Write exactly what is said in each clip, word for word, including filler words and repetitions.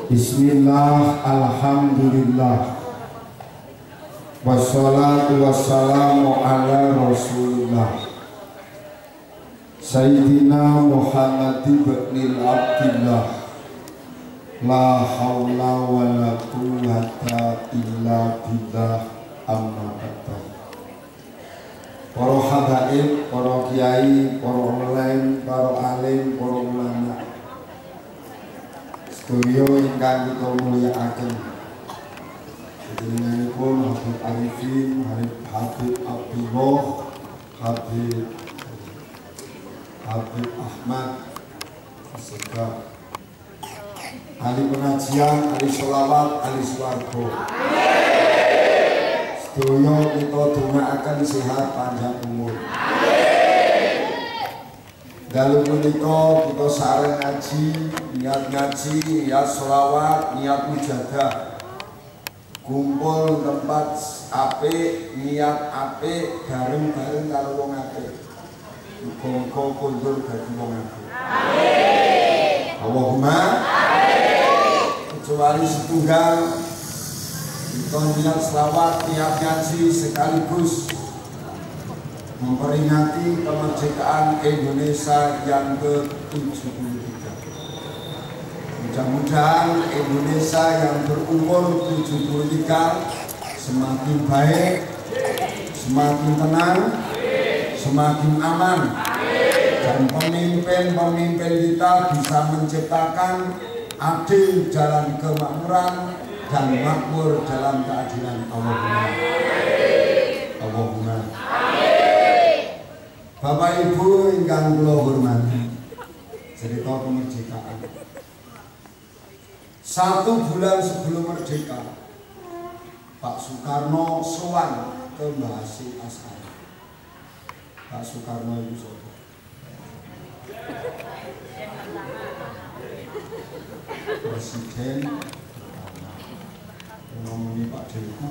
Bismillah, alhamdulillah, wassalatu wassalamu ala rasulillah Sayyidina Muhammad ibn Abdillah, la hawla wa la quwwata illa billah, amma ba'du. Para habaib, para kiai, para ulama, para alim, para ulama, sedaya ingkang kita mulyakaken, jenenganipun Habib Arifin, Habib Abdullah, Habib Habib Ahmad, Segap, ahli pengajian, ahli sholawat, ahli swarga. Sedaya kita dongaaken sehat panjang umur. Dalu punika kita sareng ngaji, niat ngaji, niat sholawat, niat mujadah. Kumpul tempat apik, niat apik, bareng-bareng karo wong apik. Muga-muga kondur dadi wong apik. Amin. Allahumma amin. Kecuali setunggal kita niat selawat, niat ngaji sekaligus memperingati kemerdekaan Indonesia yang ke tujuh puluh tiga. Mudah-mudahan Indonesia yang berumur tujuh puluh tiga semakin baik, semakin tenang, semakin aman, dan pemimpin-pemimpin kita bisa menciptakan adil dalam kemakmuran dan makmur dalam keadilan. Allahumma Allahumma Bapak Ibu ingkang kula hormati, cerita kemerdekaan. Satu bulan sebelum merdeka, Pak Soekarno sowan ke Mbah Hasyim Asy'ari. Pak Soekarno itu siapa? Presiden ngomongin Pak Deku.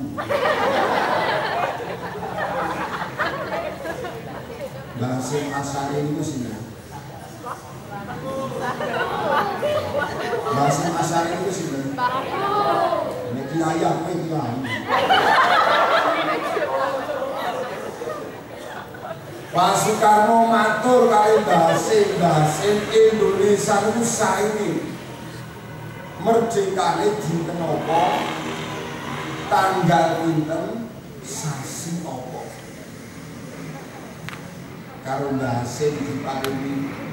Mbah Hasyim Asy'ari itu sini. Mbah Hasyim Asy'ari itu sini. Ini kiai apa kiai? Pak Soekarno matur kali Mbah Hasyim, Mbah Hasyim, Indonesia itu saiki merdekane dinten apa? Tanggal pinten? Sasi apa? Karo Mbah Hasyim diparingi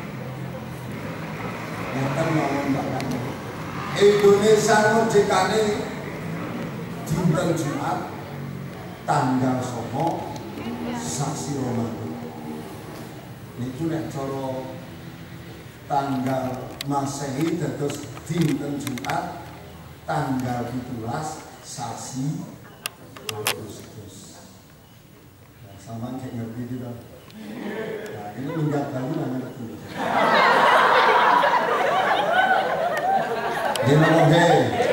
ngeten mawon Mbak. Indonesia merdekane dinten Jumat tanggal songo sasi Ramadan. Niku nek cara tanggal Masehi dados dinten Jumat tanggal pitulas sasi Agustus. Nah, sama kayak ngerti juga. Nah, ini minggat baru nggak ngerti. Gimana oke?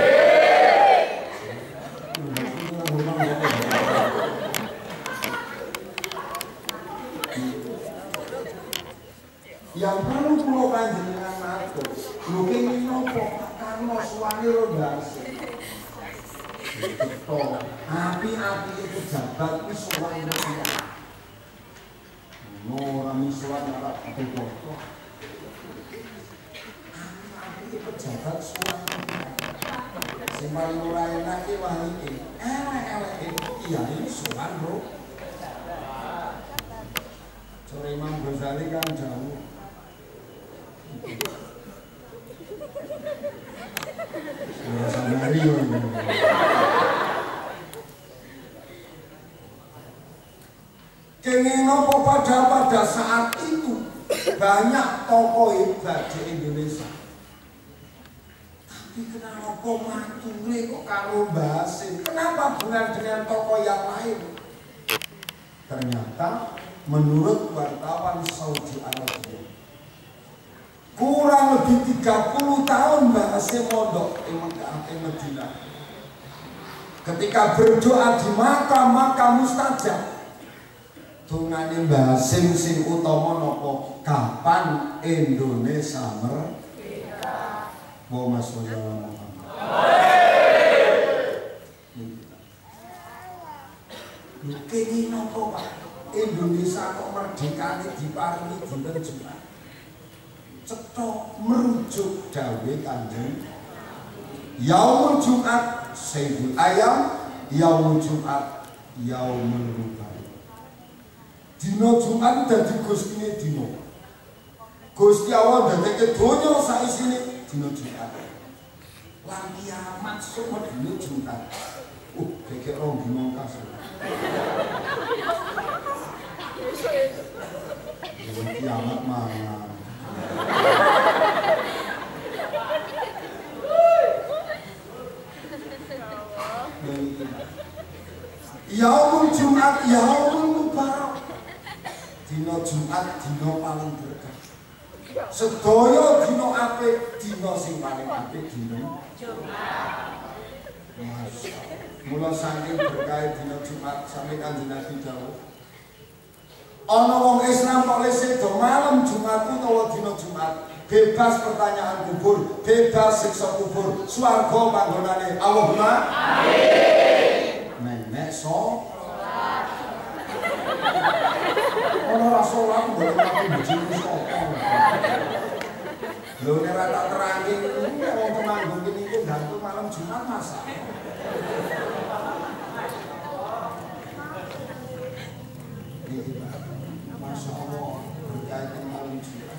Yang perlu pulau panjenengan matur, lho kene nopo karena suwane Mbah Hasyim. Api-api pejabat wis sowan iki. Ora misuwan ora ati foto. Api-api pejabat sowan. Sing paling ora enak iki wah iki. Elek-elek iki ya iki sowan, Bro. Sore Imam Ghazali kan jauh. Merasa Mario ini. Kenging nopo pada pada saat itu banyak tokoh hebat di Indonesia. Tapi kenapa mature kok karo Mbah Hasyim? Kenapa bukan dengan tokoh yang lain? Ternyata menurut wartawan Saudi Arabia, kurang lebih tiga puluh tahun Mbah Hasyim mondok di Mekah, di Madinah. Ketika berdoa di makam-makam mustajab, dongane Mbah Hasyim sing utama napa? Kapan Indonesia merdeka? Wa masyaallah. Kenging napa Pak? Indonesia kok merdekane diparingi dinten Jumat. Cetha merujuk dawuh Kanjeng Yaumul Jumat Sayyidul Ayam, Yaumul Jumat Yaumul Mubarak. Dina Jumat dadi Gustine dina. Gusti Allah ndadekake donya sak isine dina Jumat. Lan kiamat sok dina Jumat. Uh, keke rong dina kasih. Kiamat mana? Yaumul Jumat, Yaumul Mubarak. Dina Jumat, dina paling berkah. Sedaya dina apik, dina sing paling apik dina Jumat. Mula saking berkah dina Jumat sampai Kanjeng Nabi dawuh. Ana wong Islam kok lesih do malam Jumat utawa dina Jumat, bebas pertanyaan kubur, bebas siksa kubur, swarga panggonane. Allahumma amin. Nenek so ono ora salat boleh mati bojone sapa. Lho nek ora tak terangi wong Temanggung iki niku gantung malam Jumat masa. Masya Allah berkaitan malam Jumat.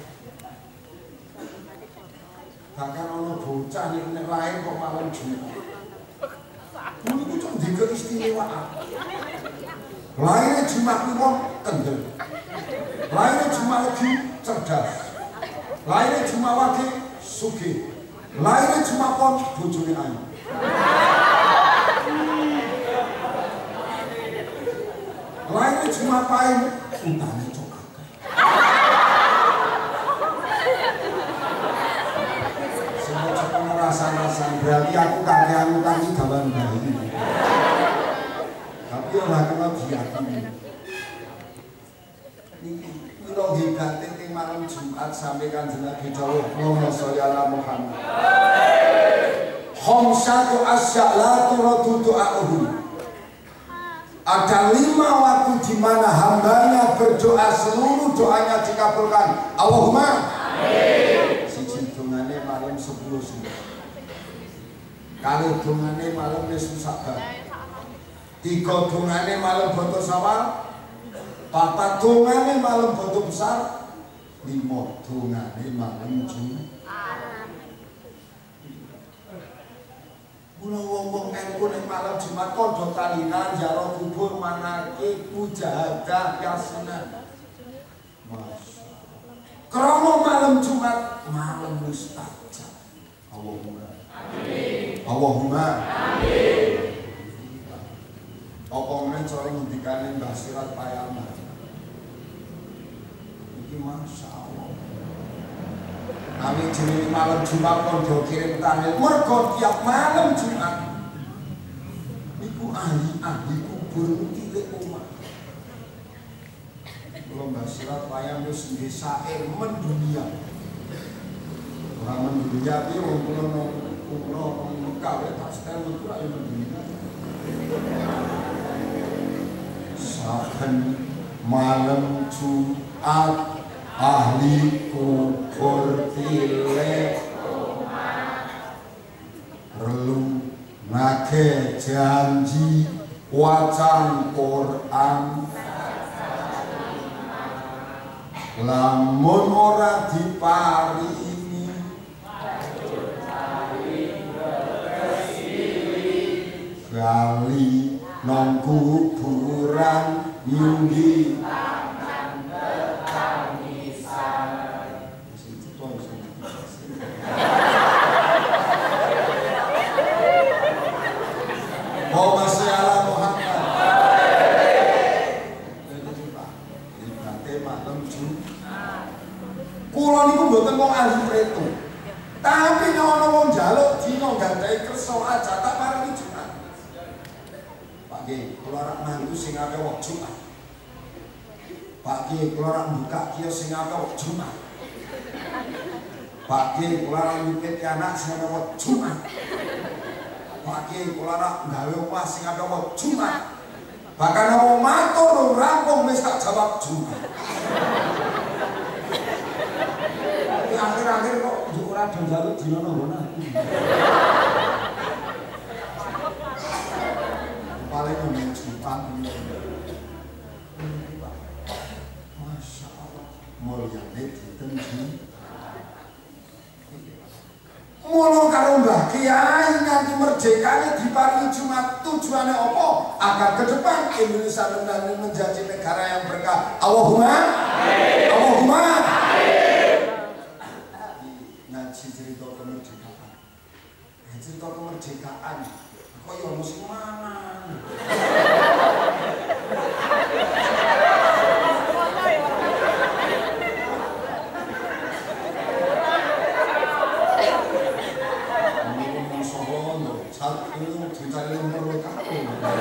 Bahkan ono bocah nek lahir kok malam Jumat. Ini cuma di keistimewaan. Lahirnya Jumat itu kendel. Lahirnya Jumat lagi cerdas. Lahirnya Jumat lagi sugih. Lahirnya Jumat pun bojone ayu. Lahirnya Jumat paling utangnya cok akeh. Semua cepat rasa-rasa berarti aku kakean utangi gawan bayi. Tapi orang kena diyakini. Kula hebate teng malam Jumat sampai Kanjeng Nabi dawuh Allahumma sholli ala Muhammad. Khamsatu asya'latu radu du'a'uhum. Ada lima waktu di mana hambanya berdoa seluruh doanya dikabulkan. Allahumma amin. Siji dongane malam sepuluh subuh. Kali dongane malam Nisfu Saban. Tiga dongane malam Boto Sawal. Papat dongane malam Boto Besar. Lima dongane malam Jumat. Mula wong-wong engko ning malam Jumat kodho talinan jaro kubur manake mujahadah yasinan. Masya. Krana malam Jumat malam mustajab. Allahumma amin. Allahumma amin. Apa men cara ngendikane Mbah Sirat Payama. Iki Masya Allah. Kami jenenge malam Jumat kondo kirim tahlil mergo tiap malam Jumat niku ahli-ahli kubur tilik omah. Kula Mbah Sirat Payam wis nggih syair mendunia. Ora mendunia piye wong kula kula kawe tak setel metu ae mendunia. Saben malam Jumat ahli kubur tilik relung nage janji wacan Quran lamun ora diparingi gali nang kuburan nyunggi Oh masya Allah Muhammad. Ibate malam Jumat. Kula niku mboten wong ahli preto. Tapi nek ana wong njaluk dina gandhahi kersa aja tak paringi Jumat. Pak Ki, kula arep mantu sing akeh wong Jumat. Pak Ki, kula arep buka kios sing akeh wong Jumat. Pak Ki, kula arep nyupit anak sing akeh wong Jumat. Pagi kula nak gawe omah sing agama Jumat. Bahkan mau matur rampung wis tak jawab Jumat. Tapi akhir-akhir kok ora do njaluk dina ngono aku. Paling ngomong Jumat. Masya Allah, mulyane dinten Jumat. Mula karo Mbah Kiai nganti merdekane diparingi Jumat, tujuane apa? Agar ke depan Indonesia menjadi negara yang berkah. Allahumma amin. Allahumma amin. Ngaji cerita kemerdekaan. Cerita kemerdekaan kok ya musim mana? Dicari nomor kamu.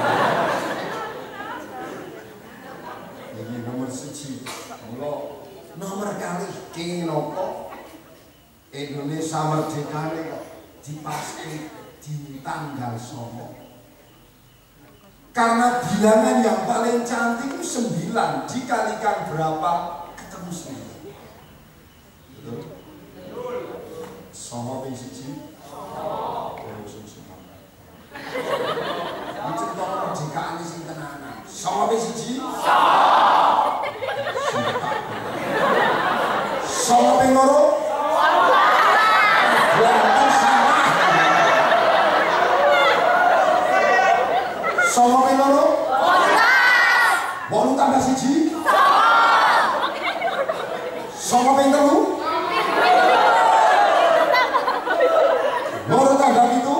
Jadi nomor siji, kalau nomor kali kenapa Indonesia merdeka kok dipasti di tanggal songo. Karena bilangan yang paling cantik itu sembilan, dikalikan berapa ketemu sembilan. Betul? Songo ping siji. Cerita kemerdekaan ini sing tenanan. Songo ping siji? Songo ping loro? Blanten salah. Songo ping loro? wolu tambah siji? Songo ping telu? Loro tambah pitu?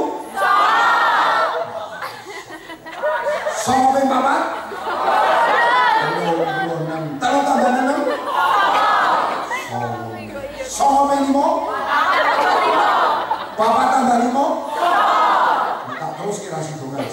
Songo ping papat? Telu tambah enam? Songo ping limo? Papat tambah limo? Tak terus kira sidongan.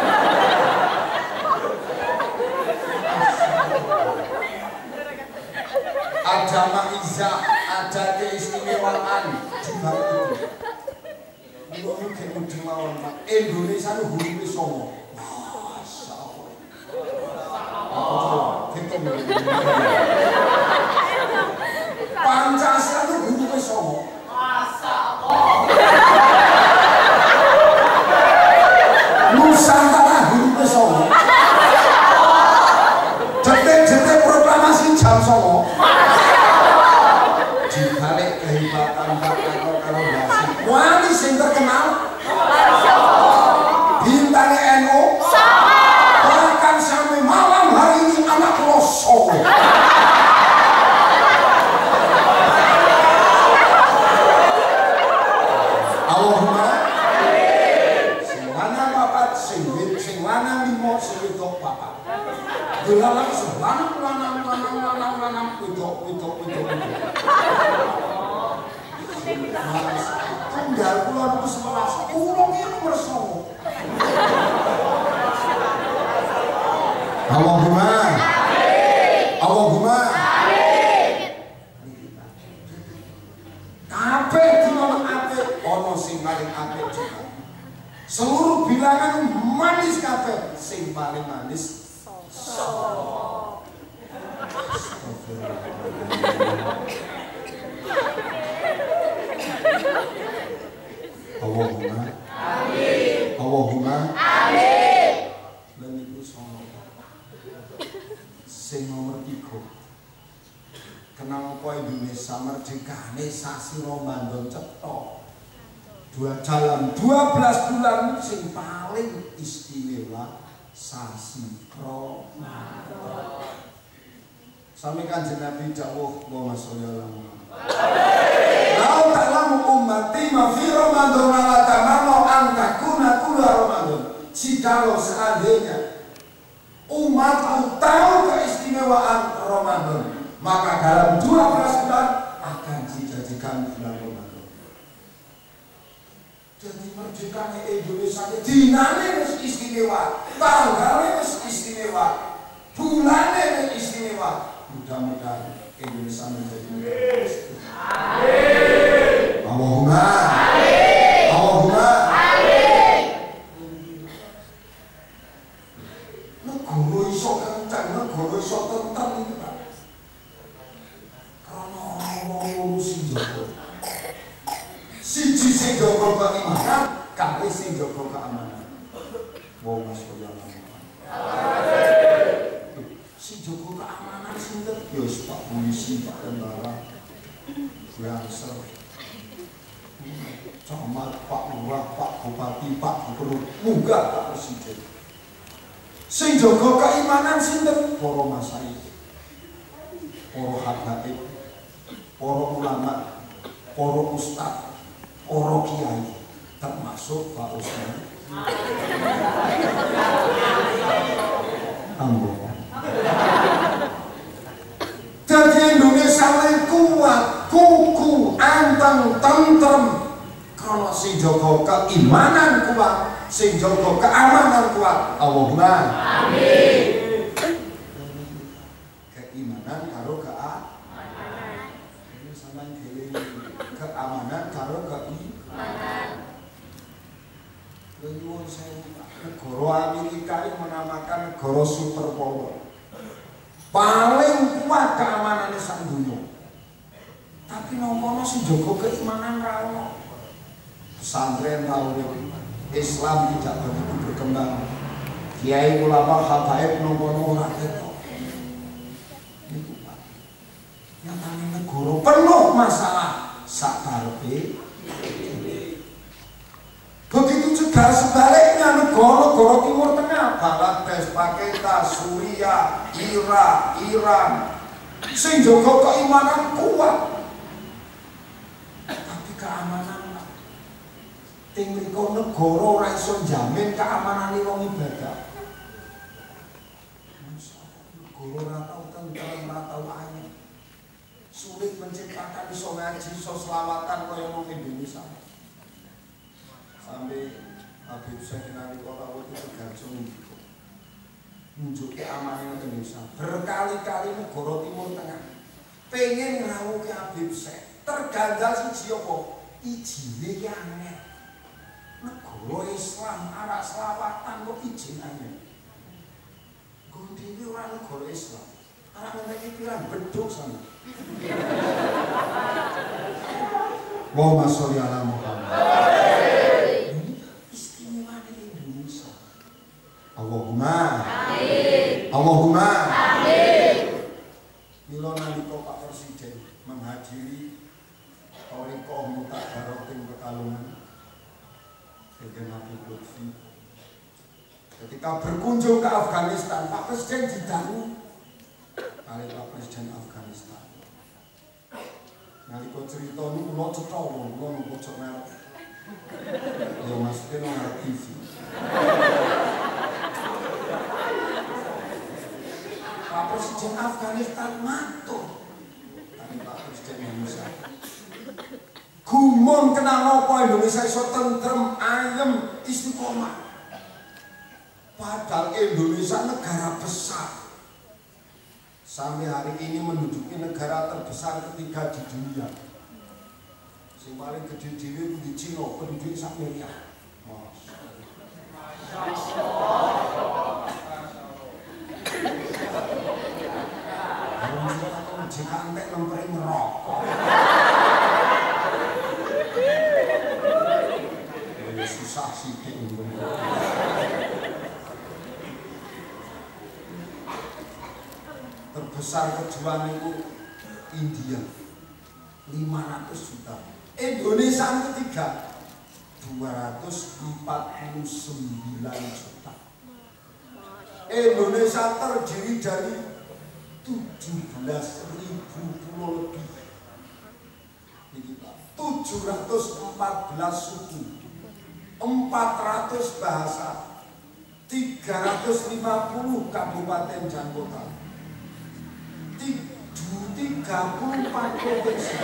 Ada maizah, ada keistimewaan di balik itu. Ini kayak mudi mawon Pak. Indonesia itu hurufe songo. Pancasila itu hurufe songo. Nusantara hurufe songo. Detik-detik proklamasi jam songo. Dibalik kehebatan Pak Karno karo Yasin. Wali sing terkenal bintangnya N U. Bahkan sampai malam hari ini anak lo songo. Allahumma sing lanang papat, sing sing lanang limo, sing wedok papat. Dolalang sing lanang lanang lanang lanang lanang wedok wedok wedok. Tunggal kula niku sewelas, kula ki nomor songo. Allahumma amin. Allahumma amin. Kabeh dina apik ana sing paling apik juga. Seluruh bilangan manis kabeh, sing paling manis songo. Allahumma amin. Allahumma amin. Lan iku songo. Sing nomor tiga. Kenapa Indonesia merdekane sasi Ramadan cetok? Dua dalam dua belas bulan sing paling istimewa sasi Ramadan. Sami Kanjeng Nabi dawuh Allahumma sholli ala Muhammad. Lau ta'lamu ummati ma fi Ramadan la tamannu an takuna kullu Ramadan. Jikalau seandainya umatku tahu keistimewaan Ramadan, maka dalam dua belas bulan akan dijadikan bulan Ramadan. Jadi merdekane Indonesia dinane wis istimewa, tanggalnya wis istimewa, bulannya wis istimewa. Mudah-mudahan Indonesia menjadi negara istimewa. Amin. Allahumma amin. Allahumma amin. kencang negara iso tentrem iki Pak. Karena wong-wong sing jaga. Siji sing jaga keimanan, kalih sing jaga keamanan. Wong Surya sing jaga keamanan sinten? Ya Pak Polisi, Pak Tentara, Biasa. Camat, Pak Lurah, Pak Bupati, Pak Gubernur, munggah Pak Presiden. Sing jaga keimanan sinten? Para masyayikh, para habaib, para ulama, para ustaz, para kiai, termasuk Pak Usman. Ambo. Jadi Indonesia lebih kuat, kuku, anteng, tentrem. Kalau sing jaga keimanan kuat, sing jaga keamanan kuat. Allahumma amin. Keimanan karo keamanan. Ini sama dhewe keamanan karo keimanan. Nyuwun sewu negara Amerika ini menamakan negara superpower. Paling kuat keamanannya sak dunia. Tapi nompono sing jaga keimanan ra ono. Pesantren ra ono. Islam tidak begitu berkembang. Kiai ulama habaib nompono ora ketok. Niku Pak. Nyatane negara penuh masalah sak karepe. Begitu juga sebaliknya negara-negara Timur Tengah, Bangladesh, Pakistan, Suriah, Irak, Iran, sing jaga keimanan kuat, tapi keamanan ting mriku negara ora iso jamin keamanane wong ibadah. Negara ora tau tentrem, ora tau ayem, sulit menciptakan iso ngaji, iso selawatan kaya wong Indonesia. Sampai Habib Syekh nalika rawuh itu tergantung nunjuke amane Indonesia. Berkali-kali negara Timur Tengah pengen ngrawuhke Habib Syekh, terganjal siji apa? Ijine ki aneh. Negara Islam arah selawatan kok izin aneh. Gondine ora negara Islam. Arah ngene pirang beduk sana. Allahumma sholli ala Muhammad. Allahumma amin. Allahumma amin. Mila nalika Pak Presiden menghadiri Thariqah Mutabarokin Pekalongan dengan Habib Lutfi. Ketika berkunjung ke Afghanistan, Pak Presiden didangu kali Pak Presiden Afghanistan. Nalika cerita niku kula cetha wong kula nang pojok merek. Ya maksudnya nang T V. Pak Presiden Afghanistan matur kali Pak Presiden Indonesia. Gumun kenapa Indonesia iso tentrem, ayem, istiqomah. Padahal Indonesia negara besar. Sampai hari ini menduduki negara terbesar ketiga di dunia. Sing paling gede dhewe di Cina, penduduk sak miliar. Jika antek nomor ngerokok. Susah sih ini. Terbesar kedua itu India lima ratus juta. Indonesia yang ketiga dua ratus empat puluh sembilan juta. Indonesia terdiri dari tujuh belas ribu pulau lebih, tujuh ratus empat belas suku, empat ratus bahasa, tiga ratus lima puluh kabupaten dan kota, tiga puluh empat provinsi.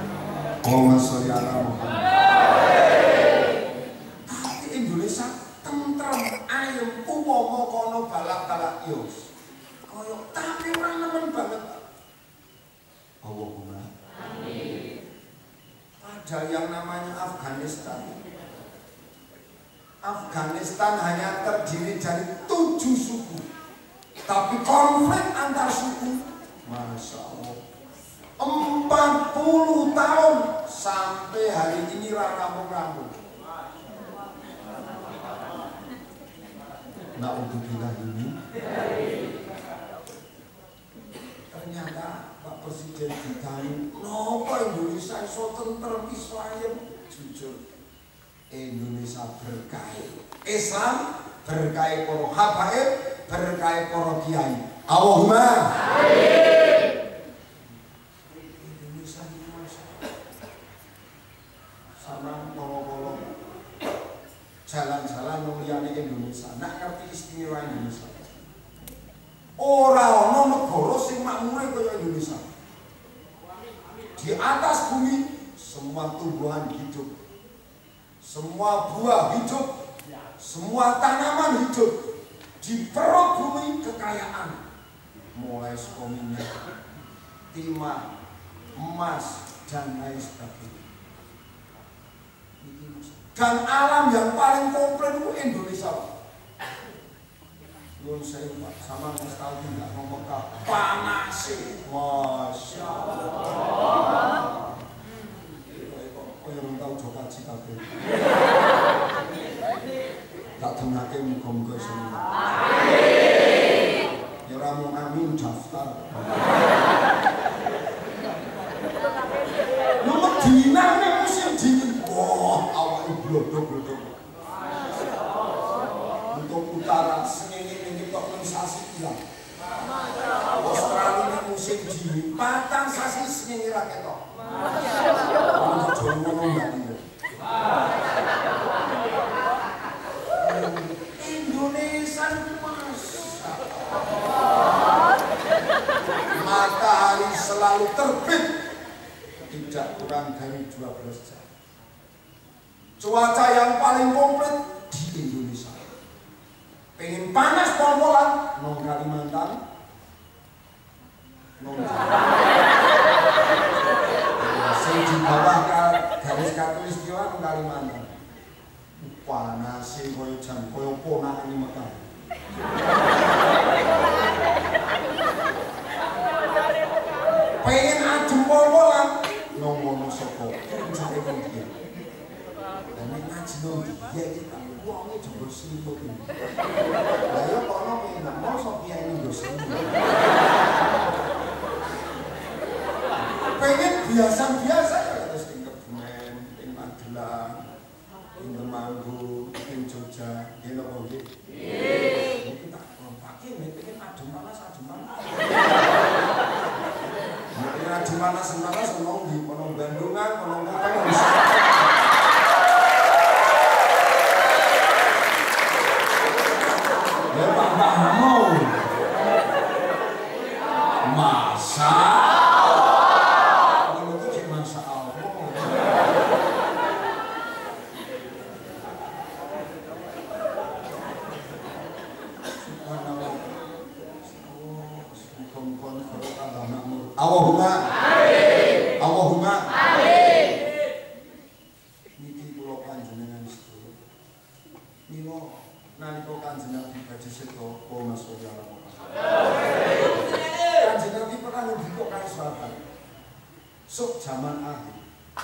Allahumma sholli ala Muhammad. Tapi Indonesia Afghanistan hanya terdiri dari tujuh suku, tapi konflik antar suku, masya Allah, empat puluh tahun sampai hari ini rampung-rampung. Na'udzubillah ini. Ternyata Pak Presiden ditanya, kenapa Indonesia iso tentrem Israel? Jujur, Indonesia berkah Islam, berkah para habaib, berkah para kiai. Allahumma amin. Indonesia ini sama polo-polo jalan-jalan mulyane Indonesia, nak ngerti istimewa Indonesia. Ora ana negara sing makmure kaya Indonesia. Di atas bumi semua tumbuhan hidup, semua buah hidup, semua tanaman hidup. Di perut bumi kekayaan, mulai saka minyak, timah, emas, dan lain sebagainya. Dan alam yang paling komplit itu Indonesia. Nun saya Pak, sama Mas tahu tidak ngomong Mekah panas sih, masya Allah. Kau yang tahu coba cita tu. Tak tenake muka-muka semua. Ya ramu amin daftar. Lu Medina ni musim dingin. Wah, awak ini blodok-blodok. Untuk utara sengenge-ngenge tok nang sasi ilang. Australia ini musim dingin, patang sasi sengenge ra ketok. Ono jono ngono Indonesia mas. Matahari selalu terbit tidak kurang dari dua belas jam. Cuaca yang paling komplit di Indonesia. Pengen panas pol-polan nong Kalimantan, nong sing di bawah garis khatulistiwa nong Kalimantan. Panas sih koyo jan koyo ponakan di Mekah. Pengen adem pol-polan nong Wonosobo, cari dia. Dan ini ngaji nong dia kita uangnya jebol selimut ini. Lah yo kono pengen mau sok kiai ini nggo selimut. Pengen biasa-biasa ya terus ing Kebumen, ing Magelang, ing Temanggung, ing Jogja, yen apa nggih? Nggih. Kita kompake pengen adem panas adem panas. Nek adem panas panas ono di kono Bandungan, kono Klaten. Mau masa Allah itu cik masa Allah Allahumma amin Allahumma amin. Niki kula panjenengan sedaya mila nalika Kanjeng Nabi badhe seto Allahumma sholli ala Muhammad. Kanjeng Nabi pernah ngendika karo sahabat. Sok zaman akhir.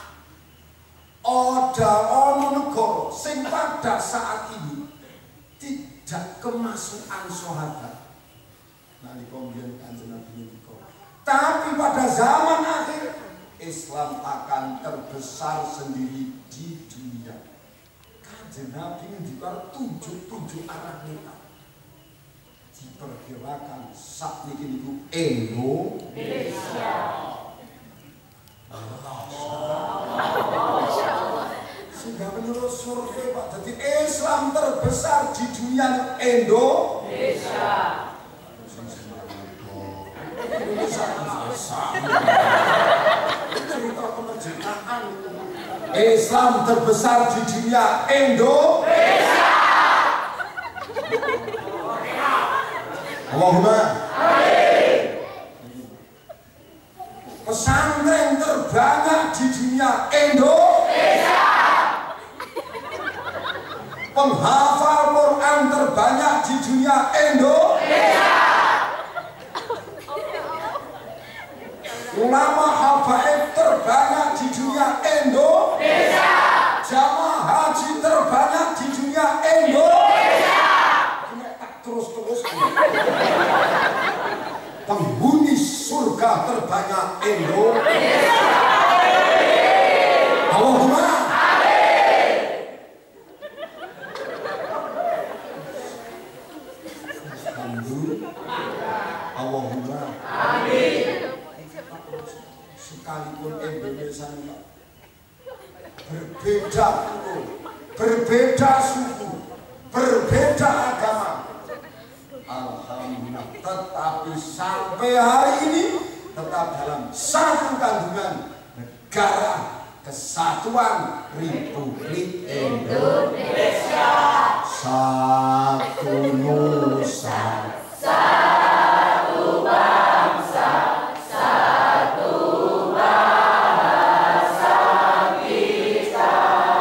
Ada ono negara sing pada saat ini tidak kemasukan sahabat. Nalika mbiyen Kanjeng Nabi ngendika. Tapi pada zaman akhir Islam akan terbesar sendiri di dunia. Kanjeng Nabi ngendika tujuh-tujuh arah neta. Diperkirakan saat ini itu Indonesia. Sehingga menurut survei Pak, jadi Islam terbesar di dunia Indonesia. Indonesia cerita kemerdekaan. Islam terbesar di dunia Indonesia. Allahumma amin. Pesantren terbanyak di dunia Indonesia. penghafal Quran terbanyak di dunia Indonesia. Ulama habaib terbanyak di dunia Indonesia. Jamaah haji terbanyak di dunia Indonesia. Ini tak terus-terus. Penghuni surga terbanyak Indonesia. Allahumma amin. Allahumma amin. Sekalipun Indonesia berbeda suku, berbeda suku, berbeda agama, alhamdulillah, tetapi sampai hari ini tetap dalam satu kandungan negara Kesatuan Republik Indonesia. Satu nusa, satu bangsa, satu bahasa kita,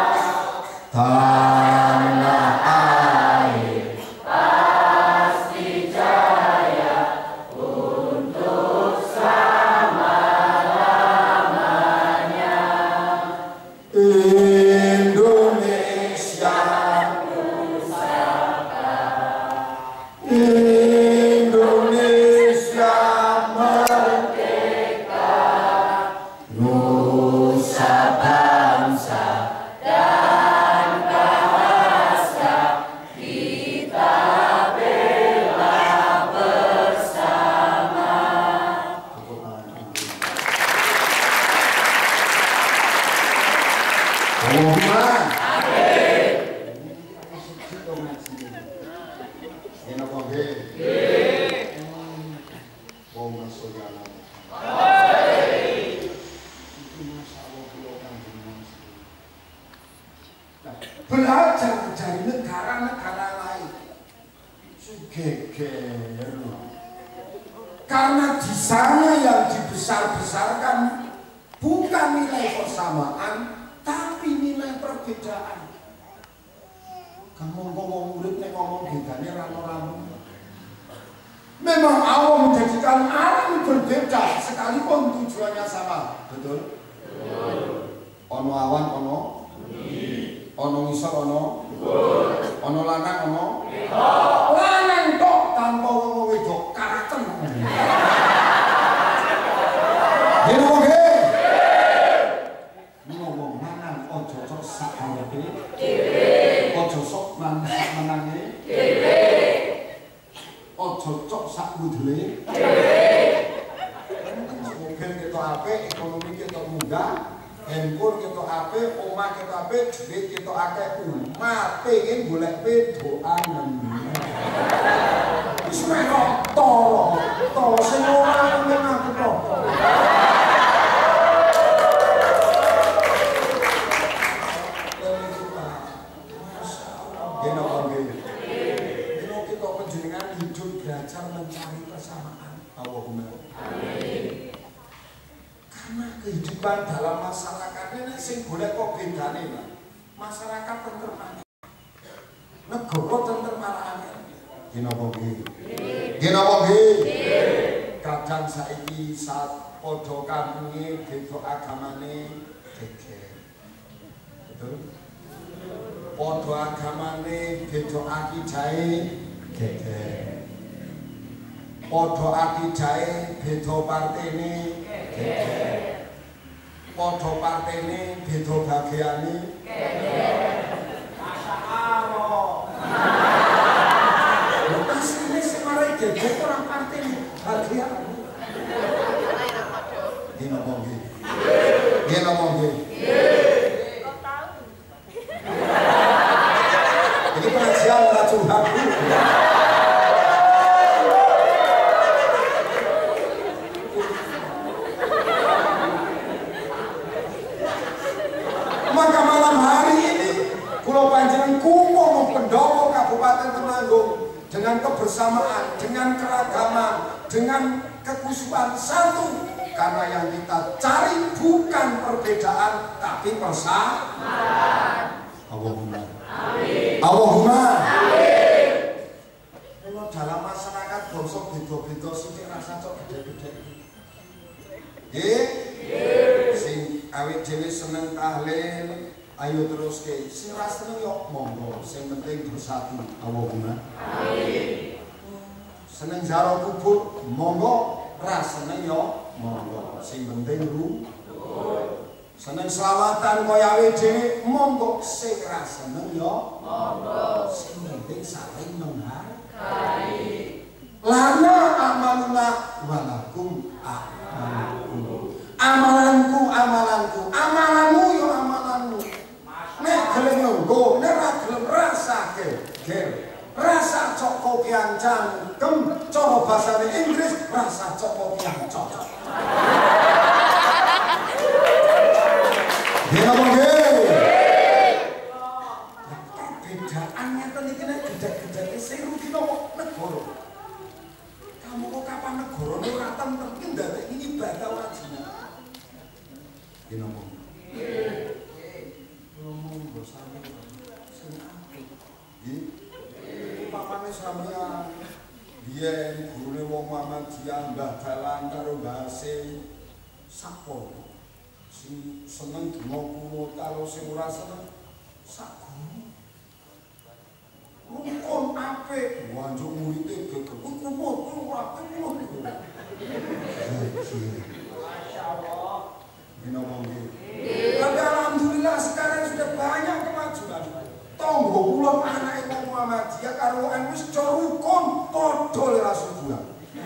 tanah air pasti jaya untuk selama-lamanya. Indonesia Pusaka, Indonesia merdeka, nusa bangsa dan bahasa kita bela bersama. Allahumma amin. Ini apa nggih? Nggih. Wong masyaallah. Belajar dari negara-negara lain. Geger. Karena di sana yang dibesar-besarkan bukan nilai persamaan, tapi nilai perbedaan. Kamu ngomong murid nek ngomong bedanya rano-rano. Memang Allah menjadikan alam berbeda sekalipun tujuannya sama, betul? Ono awan ono, ono ngisor ono, ono lanang ono, lanang tok tanpa wong wedok karakter. Dene wong ngomong lanang ojo sok sak harepe dhewe, ojo sok menange dhewe, ojo cok sak budele dhewe. Mobil kita apik, ekonomi kita munggah, handphone kita apik, omah kita apik, duit kita akeh, umat pengen golek wedokan. Wis meh to, to sing ora nang aku to. Mencari persamaan. Allahumma amin. Karena kehidupan dalam masyarakat ini sing golek kok bedane, Pak. Masyarakat tentrem. Negara tentrem marane. Ginapa nggih? Ginapa nggih? Kadang saiki saat padha kampunge beda agamane geger. Betul? Padha agamane beda akidahe geger. Podo akidahe beda partene geger. Podo partene beda bagiane geger. Masyaallah. Lha asline sing marai geger ora partene bagian. Dene wong iki. Dene wong iki. Kok tahu? Ini pengajian ora curhat. Maka malam hari ini Pulau Panjenengan Kumo Pendowo Kabupaten Temanggung dengan kebersamaan, dengan keragaman, dengan kekusuhan satu, karena yang kita cari bukan perbedaan tapi persamaan. Allahumma amin. Allahumma amin. Kalau dalam masyarakat bangsa beda-beda sithik rasa cok gede-gede. Nggih? Sing awake dhewe seneng tahlil, ayo terus ke. Sing ra seneng yo monggo, sing penting bersatu. Allahumma amin. Seneng ziarah kubur, monggo. Ra seneng yo monggo, sing penting rukun. Seneng selawatan kaya awake dhewe, monggo. Sing ra seneng yo monggo, sing penting saling menghargai. Lana amaluna walakum amalukum. Amalanku, amalanku, amalanmu yo amalanmu. Nek gelem nggo, nek ra gelem rasake. Ger. Rasa cok kopi yang cangkem, cara bahasane Inggris rasa cok kopi yang cocok. Gila mongge. Perbedaannya tadi kena gede-gede sing rugi nopo negara. Kamu kok kapan negara ini ora tentrem ki ndak ini ibadah ora jinak. Gila mongge. Ngomong bersama sing apik. Nggih. Papane sampeyan biyen gurune wong Muhammadiyah Mbah Dalan karo Mbah Hasim sapa sing seneng donga kulo karo sing ora seneng sak guru rukun apik wanjuk murite gegep kumut ora kumut masyaallah dina monggo tapi alhamdulillah sekarang sudah banyak kemajuan. Tonggo kula anake wong Muhammadiyah karo N U wis rukun padha le rasul bulan.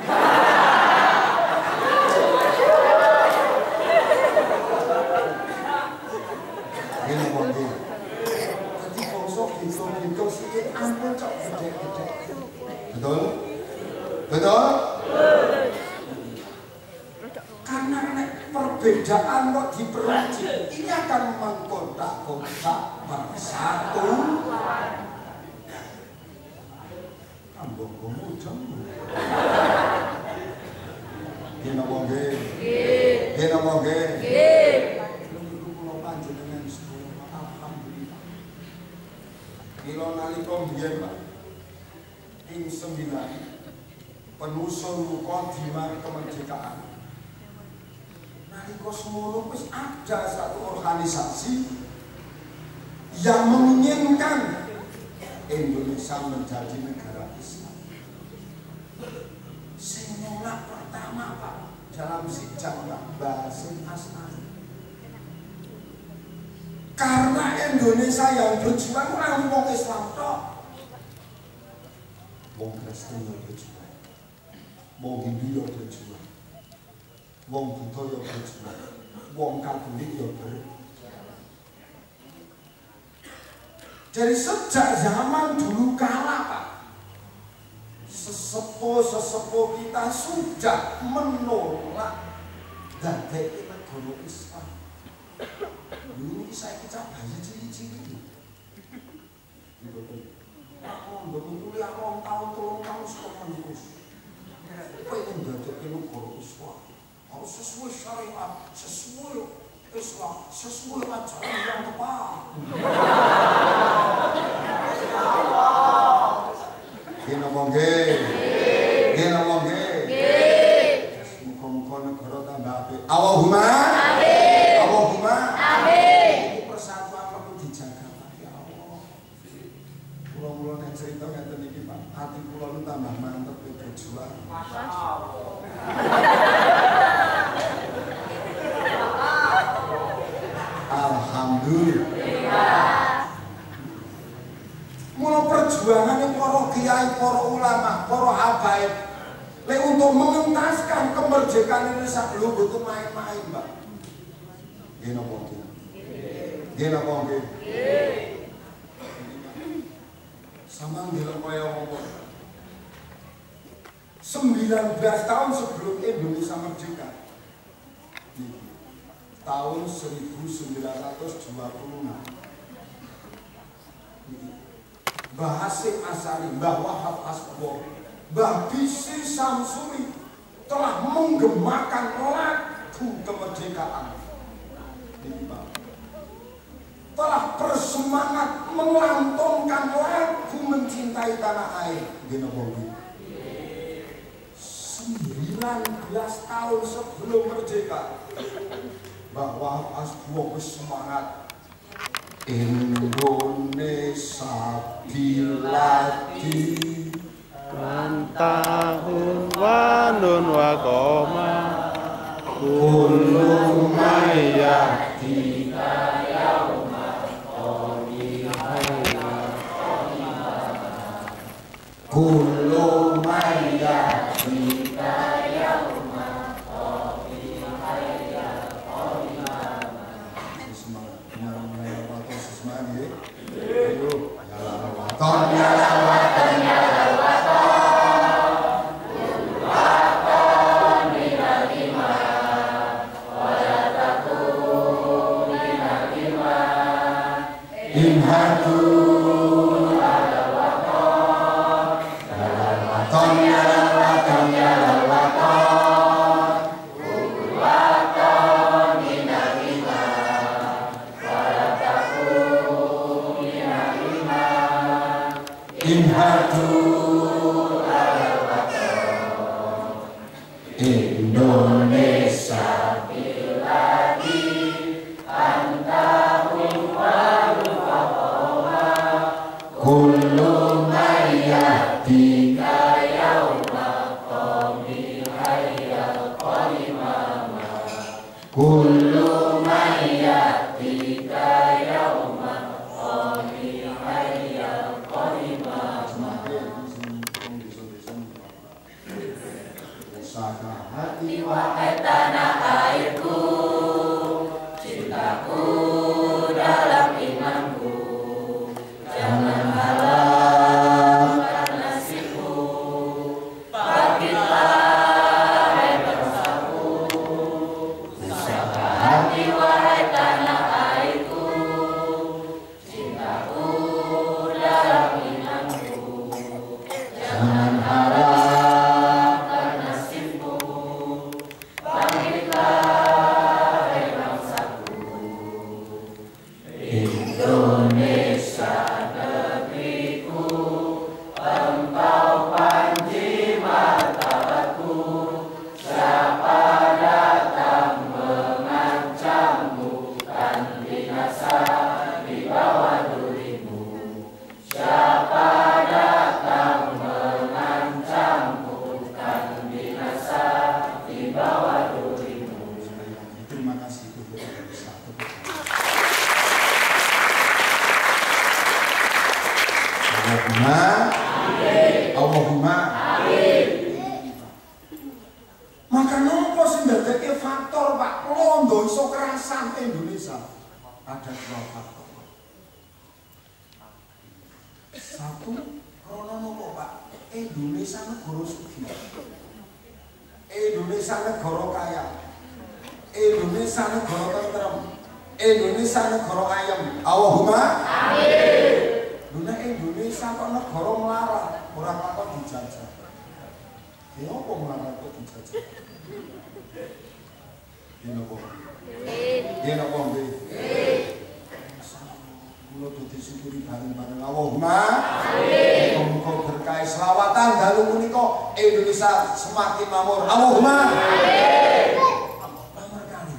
Ini monggo. Dadi bangsa gitu-gitu sithik ampun cok gede-gede. Betul? Betul? Karena nek perbedaan kok diperuji, ini akan mengkotak-kotak bersatu. Ambung gomu jamu. Gena mongge. Gena mongge. Nggih. Kula panjenengan sedaya alhamdulillah. Kila nalika biyen Pak ing sembilan penusul mukadimah kemerdekaan. Nalika semono wis ada satu organisasi yang menginginkan Indonesia menjadi negara Islam. Sing nolak pertama Pak dalam sejarah Basim As'ari. Karena Indonesia yang berjuang orang wong Islam tok. Wong Kristen yo berjuang. Wong Hindu yo berjuang. Wong Buddha yo berjuang. Wong Katolik yo berjuang. Jadi sejak zaman dulu kala Pak, sesepuh-sesepuh kita sudah menolak dadekne negara Islam. Dulu ini saya kita bayi ciri-ciri. Aku ndok kuliah rong tahun, telung tahun sekolah terus. Pengen dadekne negara Islam. Harus sesuai syariat, sesuai Islam, sesuai ajaran yang tepat. Gena mongge. Gena mongge. Muga-muga negara tambah apik. Allahumma amin. Allahumma amin. Iki persatuan perlu dijaga Pak ya Allah. Kula-kula nek cerita ngeten iki Pak, ati kula nu tambah mantep berjuang. Masyaallah. Alhamdulillah. Mula perjuangan para kiai, para ulama, para habaib lek untuk mengentaskan kemerdekaan Indonesia belum butuh main-main, Mbak. Nggih napa nggih? Nggih napa nggih? Sama ndelok kaya apa? sembilan belas tahun sebelum Indonesia merdeka. Tahun seribu sembilan ratus dua puluh enam. Mbah Hasim As'ari, Mbah Wahab Asbor, Mbah Bisi Samsuri telah menggemakan lagu kemerdekaan. Ini Pak. telah bersemangat melantunkan lagu mencintai tanah air. Gini Bobi. sembilan belas tahun sebelum merdeka, bahwa Asbuo semangat Indonesia bila di tahun wanun wakoma kullu mayati kullu mayati Indonesia biladi antahum warufaqoma kullu mayyatika yawma qawmi hayyal qalimama kullu mayyatika yawma qawmi hayyal qalimama. Hati wahai tanah airku, cintaku dalam imanku, jangan harapkan nasibku, bangkitlah hai bangsaku. Usaha hati wahai tanah airku, cintaku dalam imanku, jangan harap Allahumma amin. Maka nopo sing ndadekake faktor Pak londo iso kerasan Indonesia? Ada dua faktor. Satu, krono nopo Pak? Indonesia negara sugih. Indonesia negara kaya. Indonesia negara tentrem. Indonesia negara ayem. Allahumma amin. Luna Indonesia kok negara melarat, orang apa dijajah? Ya apa melarat kok dijajah? Ya apa? Ya apa? Kulo dadi syukuri bareng-bareng Allahumma amin. Muga berkah selawatan dalu menika Indonesia semakin makmur. Allahumma amin. Nomor kali.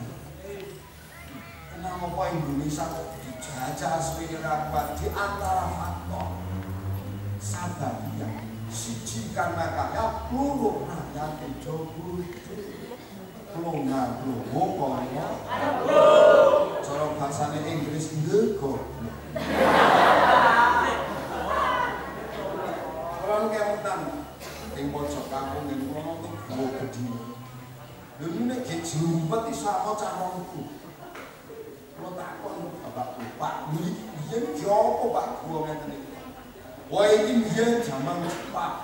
Kenapa Indonesia kok dijajah sewenang-wenang di antara faktor sabar yang siji karena kaya loro rakyat jogo plonga plongo kono cara bahasane Inggris ndego orang kemutan ing pojok kampung ing kono tuh gua gedhi lho nek jumpet iso apa carangku lo takon bapakku Pak biyen ki opo Pak gua ngeten iki wah iki biyen jaman cepat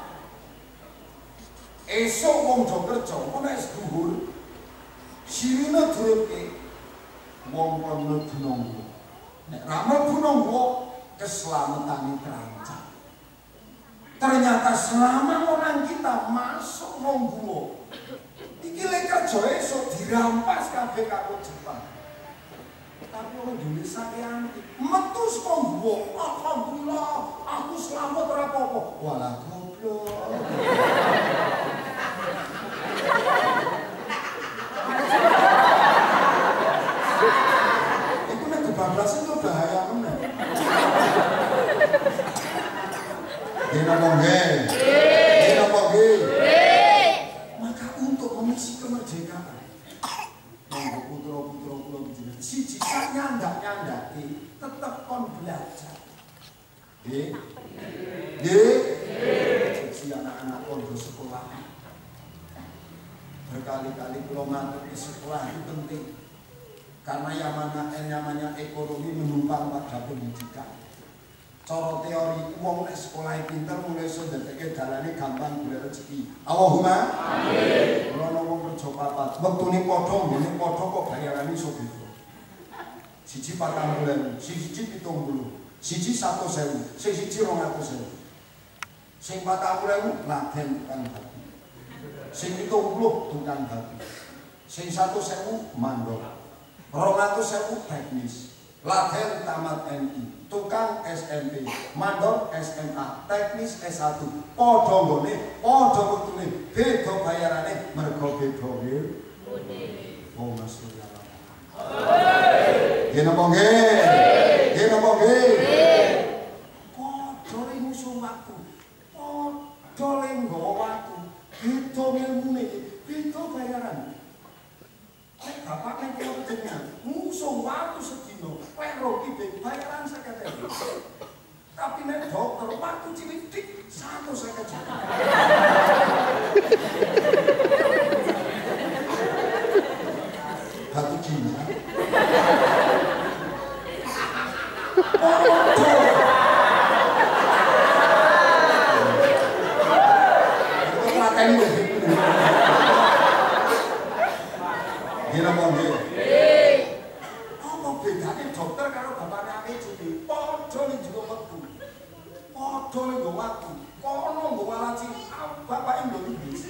esuk wong do kerja kok nek dhuwur sirine durute wong kono dununggu nek ramal dununggu keselamatan terancam. Ternyata selama orang kita masuk nunggu iki lek kerja esuk dirampas kabeh karo Jepang. Tapi orang Indonesia yang metu saka mbok, alhamdulillah, aku selamat ora apa-apa. Walah goblok. Itu nek kebablasan itu bahaya meneh. Dina mongge. Dina mongge. Maka untuk memisi kemerdekaan monggo putra-putra kula panjenengan siji sak nyandak-nyandaki tetep kon belajar. Nggih. Nggih. Si anak-anak pondok sekolah. Berkali-kali kula matur di sekolah itu penting. Karena yang mana namanya ekonomi menumpang pada pendidikan. Cara teori wong nek sekolah pinter mulai iso ndadekake dalane gampang golek rezeki. Allahumma amin. Ora wong kerja papat, wektune padha ngene padha kok bayarane iso beda. Siji patang bulan, siji pitung puluh, siji satu sewu, siji rong atus sewu. Sing patang bulan laden tukang batu. Sing pitung puluh tukang batu. Sing satu sewu mandor. Rong atus sewu teknis. Laden tamat N I, tukang S M P, mandor S M A, teknis S satu. Padha nggone, padha wektune, beda bayarane mergo beda nggih. Oh Mas ya. Nggih napa nggih? Nggih napa nggih? Padha le musuh waktu. Padha le nggawa waktu. Beda ilmune, beda bayarane. Nek bapak nek kula jenengan musuh waktu sedina, pero iki bayaran sakete. Tapi nek dokter waktu cilik satu seket juta. Satu juta. Itu klaten wis. Gila monggo. Apa bedane dokter karo bapakne A P C D? Padha ning jero metu. Padha ning nggo waktu. Kono nggo walaci bapake nggo Inggris.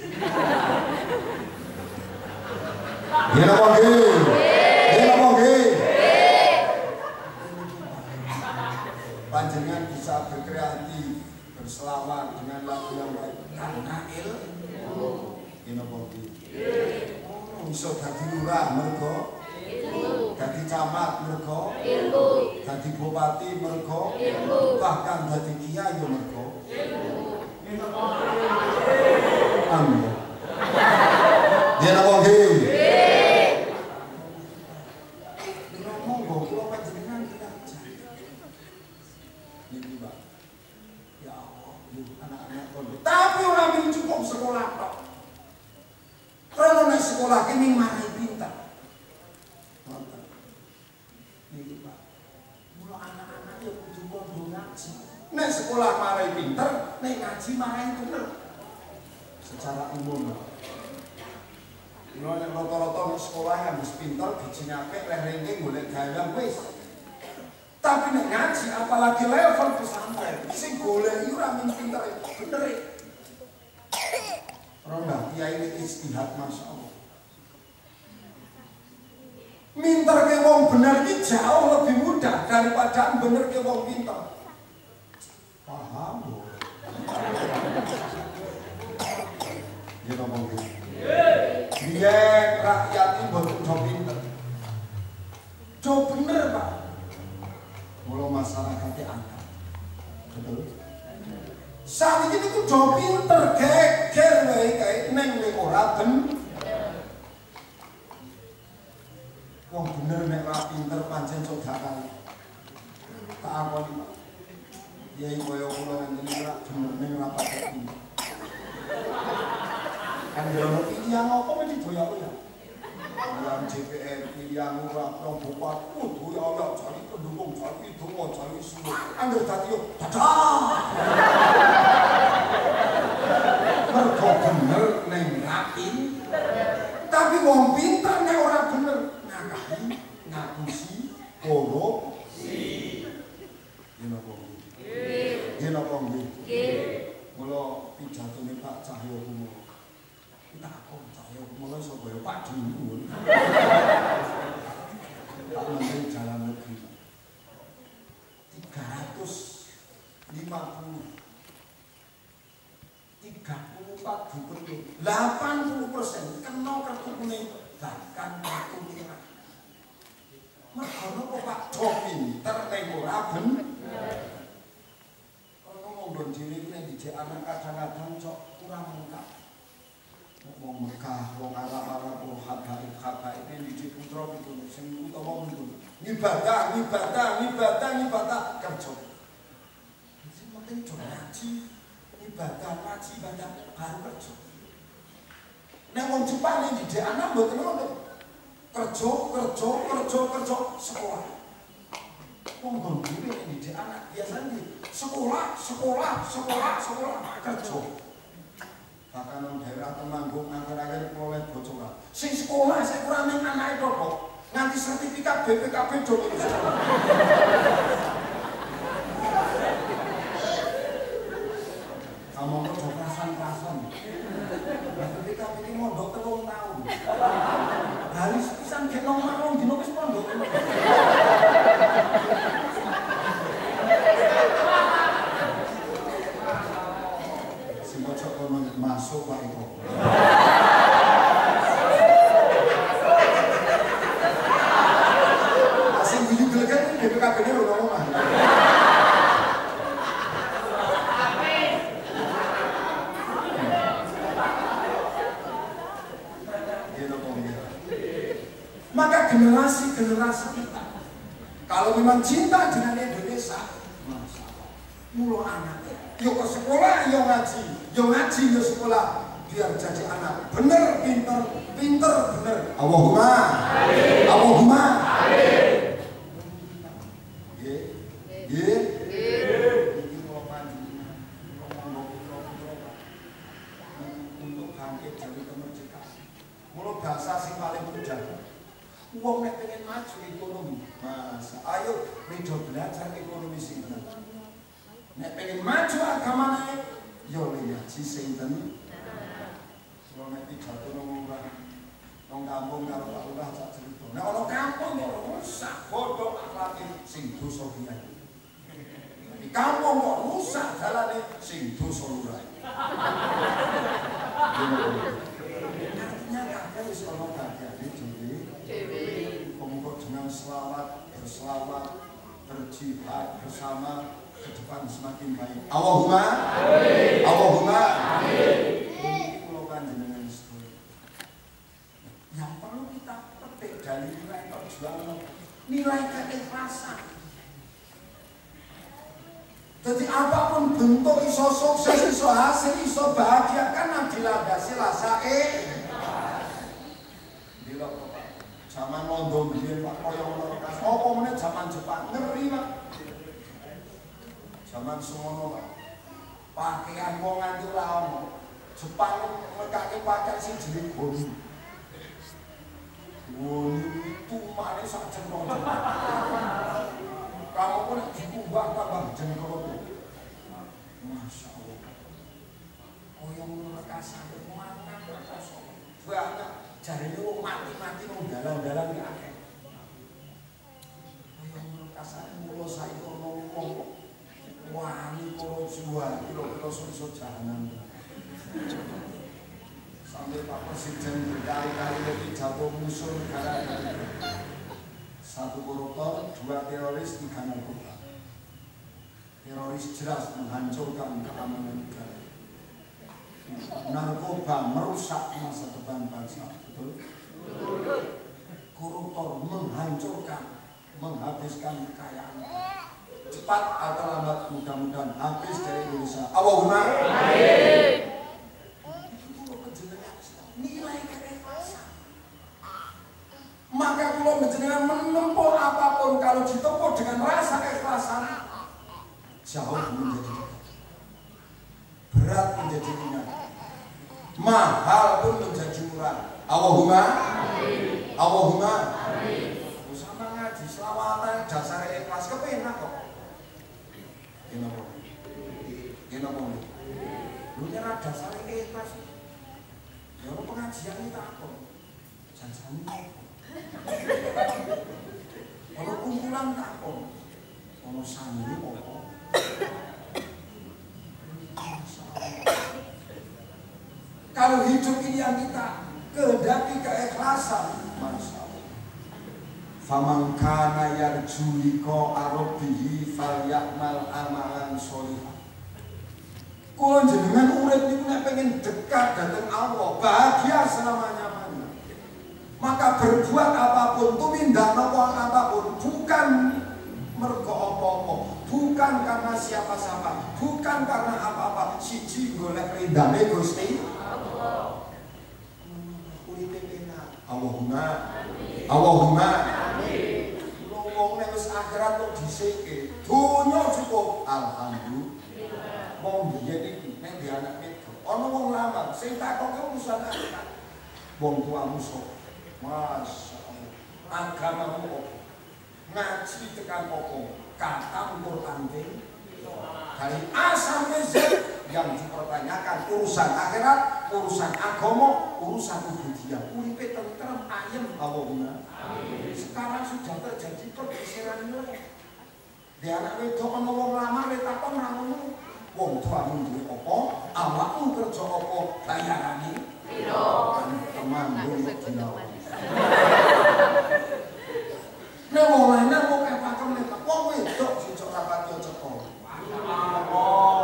Gila monggo. Gila monggo. Panjenengan bisa berkreatif, berselawat dengan lagu yang baik karena ilmu. Gila monggo. Iso dadi lurah mergo ilmu, dadi camat mergo ilmu, dadi bupati mergo ilmu, bahkan dadi kiai mergo ilmu. Amin. Yen apa nggih? Nggih. Monggo kula panjenengan belajar. Niki, Pak. Ya Allah, anak-anak pondok. Tapi ora cukup sekolah tok. Kalau naik sekolah ini marai pintar. Ini Pak, mula anak-anak yang kudu kondo ngaji. Naik sekolah marai pintar, naik ngaji marai bener. Secara umum. Mula nek rata-rata naik sekolah yang harus pintar, dijinapek leh-lengke golek gawe wis. Tapi naik ngaji apalagi level pesantren, sing golek ora min pintar bener. Ronda, ya ini istihad Masya Allah. Minter ke wong bener ini jauh lebih mudah daripada bener ke wong pinter. Paham? Ya ngomong gitu. Dia rakyat ini betul pinter. Jauh bener Pak. Kalau masyarakatnya angkat. Betul? Saat ini tuh jauh pinter, geger wae kae neng nek ora ben. Wong bener nek ora pinter pancen sok dakal. Tak akoni. Yai koyo kula ngene ora bener ning ora patek. Kan yo tiyang apa mesti doyak-doyak. Dalam J P R tiyang ora prombopat kudu ya Allah cari pendukung, cari donga, cari suruh. Angger dadi yo dadah. Mergo bener ning rapin. Tapi wong pinter nek ora bener ngakali, ngapusi, korupsi. Yen apa? Nggih. Yen apa nggih? Nggih. Mula pijatone Pak Cahyo Kumo. Tak kok Cahyo Kumo sapa ya Pak Dinu. Pak Menteri Dalam Negeri tiga ratus lima puluh tiga puluh empat gubernur delapan puluh persen kena kartu kuning bahkan kartu merah. Mergono kok Pak Jokowi tereng ora bener. Kalau ngomong don diri ini dijek anak kadang-kadang cok kurang lengkap. Wong Mekah, wong Arab-Arab, wong habaib-habaib ini dijek putra itu sing utawa itu. Ibadah, ibadah, ibadah, ibadah kerja. Sing penting do ngaji, ibadah, ngaji, ibadah baru kerja. Nek wong Jepang ini dijek anak mboten ngono. Kerja, kerja, kerja, kerja, sekolah. Wong guru ini di anak biasanya sekolah, sekolah, sekolah, sekolah, kerja. Bahkan di daerah Temanggung akhir-akhir mulai bocoran. Sing sekolah saya kurang yang anak itu kok nganti sertifikat B P K B dong. Kamu kerja kerasan-kerasan. B P K B ini mondok telung tahun. Hari sepisan ke nomor rong dino wis pondok. Sing bocok kono masuk Pak Eko. Asing digelekan B P K B-ne ora omah. Maka generasi-generasi kita kalau memang cinta dengan Indonesia, mulu anaknya yo ke sekolah, yo ngaji, yo ngaji, yo sekolah biar jadi anak bener, pinter, pinter, bener. Allahumma amin. Allahumma amin. Nggih. Nggih. Iki kula panjenengan untuk bangkit dari kemerdekaan. Mulu bahasa sing paling mudah. Uang nek pengen maju ekonomi, masa ayo medo belajar ekonomi sing bener. Nek pengen maju agamane, yo ngaji sing bener. Wong nek pidato nang omah, nang kampung karo Pak Lurah sak cerita. Nek ana kampung yo rusak, bodoh akhlake sing dosa kiai. Di kampung kok rusak dalane sing dosa lurah. Artinya kabeh wis ana bagiane dhewe. Pemuka dengan selamat, berselawat, berjihad bersama ke depan semakin baik. Allahumma amin. Allahumma amin. Ini pulau panjenengan sedaya. Yang perlu kita petik dari nilai perjuangan, nilai keikhlasan. Jadi apapun bentuk iso sukses, iso hasil, iso bahagia kan dilandasi rasa ikhlas. Bila zaman Londo biyen Pak koyo ngono kas. Apa meneh zaman Jepang ngeri Pak. Zaman semono Pak. Pakaian wong nganti ora ono. Jepang ngekake pakaian sing jeneng boni. Boni itu mane sak jengkol. Kamu pun dikubah tambah jengkol itu. Masya Allah. Koyo ngono kasane mantap kok. Banyak jarine wong mati-mati wong dalan-dalan ki akeh. Kaya ngono kasane mulo saiki ono wong wani karo jiwa kira-kira iso jahanam. Sampai Pak Presiden berkali-kali pidato musuh negara. Satu koruptor, dua teroris, tiga narkoba. Teroris jelas menghancurkan keamanan negara. Narkoba merusak masa depan bangsa, betul? Koruptor menghancurkan, menghabiskan kekayaan. Cepat atau lambat mudah-mudahan habis dari Indonesia. Allahumma amin. Nilai keikhlasan. Maka kalau menjenengan menempuh apapun kalau ditempuh dengan rasa keikhlasan jauh menjadi berat menjadi ringan, mahal pun menjadi murah. Allahumma amin. Allahumma amin. Sama ngaji selawatan dasar ikhlas kepenak kok. Kenapa? Kenapa? Lu nyerah dasar ikhlas. Ya pengajian itu apa? Jangan-jangan Kalau kumpulan takon, kalau santri apa? Kalau hidup ini yang kita kehendaki keikhlasan, Masya Allah. Faman kana yarju liqa rabbihi falya'mal amalan sholihan. Kula jenengan urip niku nek pengen dekat dhateng Allah, bahagia selama-lamanya. Maka berbuat apapun, tumindak apapun, bukan mergo apa-apa, bukan karena siapa-siapa, bukan karena apa-apa, siji golek ridane Gusti Allah. Uripe enak. Allahumma Allahumma amin. Wong nek wis akhirat kok dhisike, donya cukup alhamdulillah. Wong biyen iki nek di anak wedok, ana wong lamar, sing takoke urusan akhirat. Wong tuamu sapa? Masya Allah. Agamamu apa? Ngaji tekan apa? Katam Quran dari A sampai Z yang dipertanyakan urusan akhirat, urusan agama, urusan ubudiyah. Uripe tentrem ayem Allahumma. Sekarang sudah terjadi pergeseran nilai. Di anak wedok ana wong lamar takon ra ngono. Wong tuamu duwe apa? Awakmu kerja apa? Bayarane piro? Teman duwe dina. Nek wong lanang kok kepakem nek wong wedok sicok rapat yo ceko. Oh.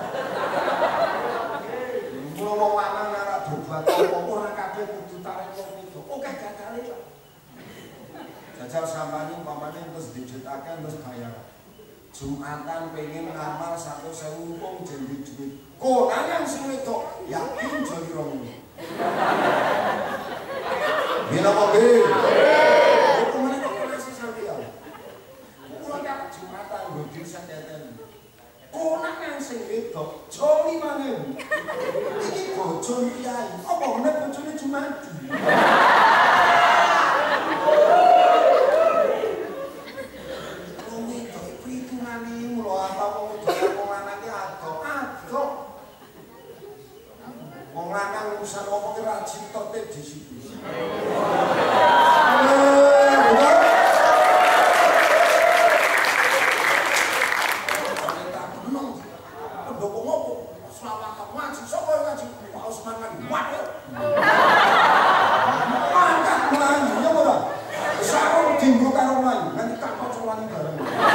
Mula wong lanang ora berbuat apa ora kabeh kudu tarik wong wedok. Oke gagale lah. Jajal sampane umpamane terus dijetaken terus bayar. Jumatan pengen ngamal satu sewu wong janji duit. Konangan sing wedok yakin joli rong. Bila kok nggih. Hukumane kok masih sampeyan. Kula tak Jumatan nggo desa teten. Konangan sing wedok joli maneh. Iki bojo kiai. Apa meneh bojone Jumati? Wong lanang urusan apa ki ra cintote di situ. Tak menung. Pendopo ngopo? Selawatan ngaji sapa ngaji? Pak Usman kan. Waduh. Mangkat mlayu ya ora. Sarung dinggo karo mlayu, nanti tak kocok wani bareng.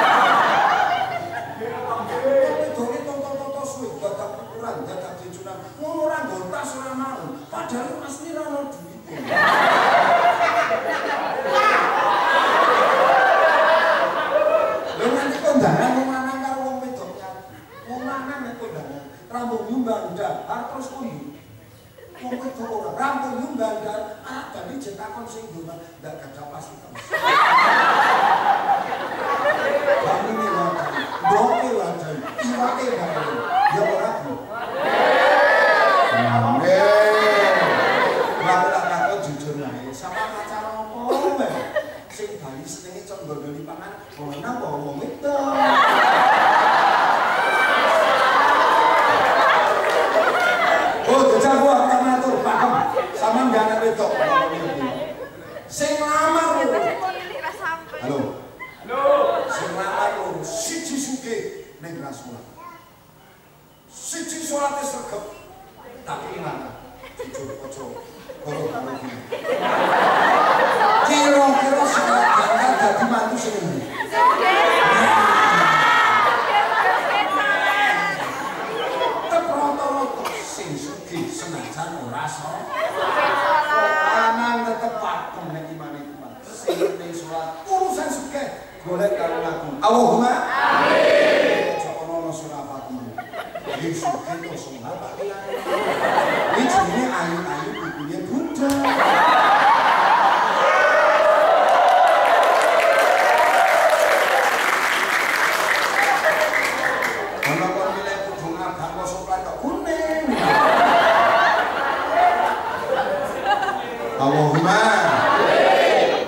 Dene tonton-tonton suwe dadak ukuran, dadak jejunan. Ngono ora ngontas ora mau. Padahal asli ra ono duwite. Lha nanti kondangan wong lanang karo wong wedok nyat. Wong lanang nek kondangan rambut nyumbang ndar terus kuwi. Wong wedok ora rambut nyumbang ndar arep dadi jetakon sing ndonga ndak gadah pasti terus. Bangine wae. Doke wae. Iwake wae. Ya ora. Gondoli pangan, wong nang wong wedok. Oh, jajal gua akan ngatur, paham? Sama nggak anak wedok. Sing lamar lho. Halo. Halo. Sing lamar lho, siji sugih ning rasulah. Siji salate sregep. Tapi mana? Jujur ojo. Koro-koro iki. Kira-kira salat jangan dadi mantu sing endi? Teproto-roto sing sugih senajan ora salat. Lanang tetep pakem nek imane kuat. Sing penting salat urusan sugih golek karo aku. Allahumma amin. Ojo ono surah Fatimah. Iki sugih kok salat Pak Kiai. Iki jenenge ayu-ayu ibune Buddha. Allahumma amin.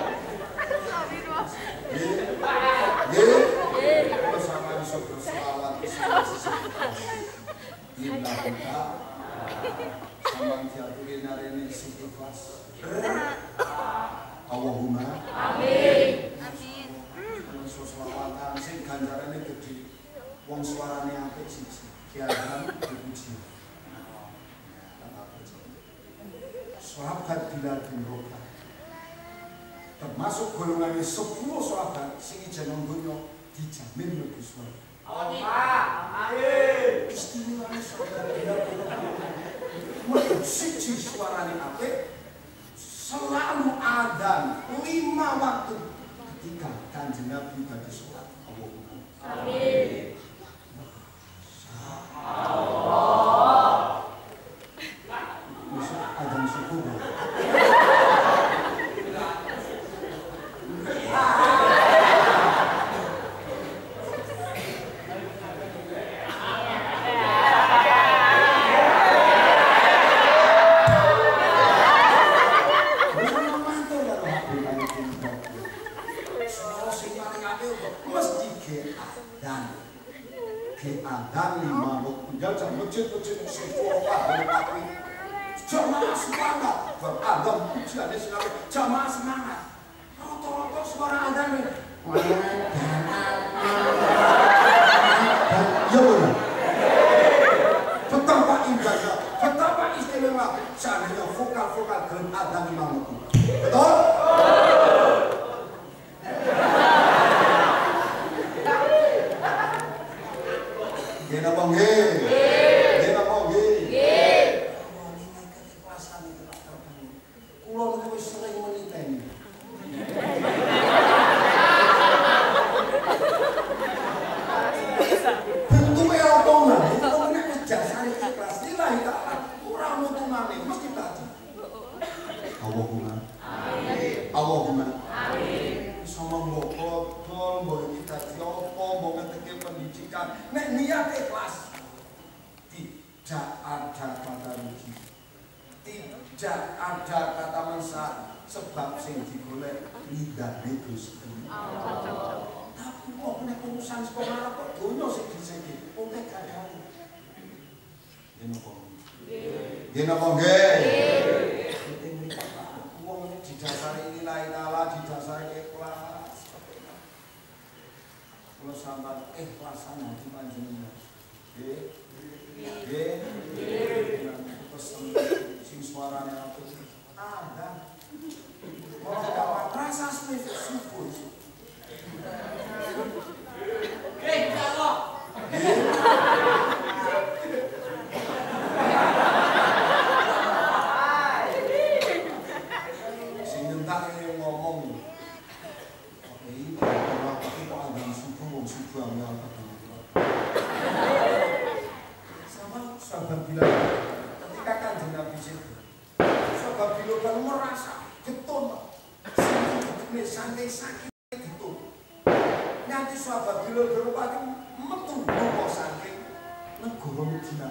Nggih. Nggih. Sama iso berselawat. Lillah kita. Samang diaturi narene sing ikhlas. Allahumma Amin. Amin. Selawatan sing ganjarane gede. Wong suarane apik siji. Kiaran dipuji. Sahabat Bilal bin Rabah. Termasuk golongan sepuluh sahabat sing ijen donya dijamin mlebu swarga. Amin. Istimewa sahabat Bilal bin Rabah. Siji suarane apik. Selalu adzan lima waktu ketika Kanjeng Nabi badhe salat. Allahumma amin. Allah. Besok adzan subuh. Dan lima waktu jam masjid-masjid sekolah tapi jamaah semangat beradab pujiannya selalu jamaah semangat rata-rata suara adzan ya benar betapa indahnya betapa istimewa seandainya vokal-vokal gen adzan lima waktu betul? Gena bangge, gena bangge. Kalau ini keikhlasan itu tak terbangun. Kulo niku wis sering meniteni. Bentuke apa man? Itu nek jasane ikhlas lillahi ta'ala. Ora mutungane mesti tadi. Allahumma amin. Allahumma amin. Sama mbok kodol, mbok kita diopo, mbok ngeteke pendidikan. Nek niat ikhlas tidak ada kata rugi, tidak ada kata manfaat, sebab sing digolek ridane Gusti. Tapi kok nek urusan sekolah kok donya sing diseke, oke kadang. Yen apa? Yen apa nggih? Wong nek didasari lillahi ta'ala, didasari ikhlas. Kalau sampai ikhlasan hati panjenengan, nggih, nggih, pesen sing suarane apa sih? Ada. Ora dapat rasa spesifik syukur. Eh, Allah. Sing nyentak ini ngomong. Oke, ora tapi kok adzan subuh wong subuh amel sama sahabat Bilal ketika Kanjeng Nabi itu sahabat Bilal kan merasa getun sing santai sakit getun nanti sahabat Bilal berupaya metu lunga saking negara Madinah.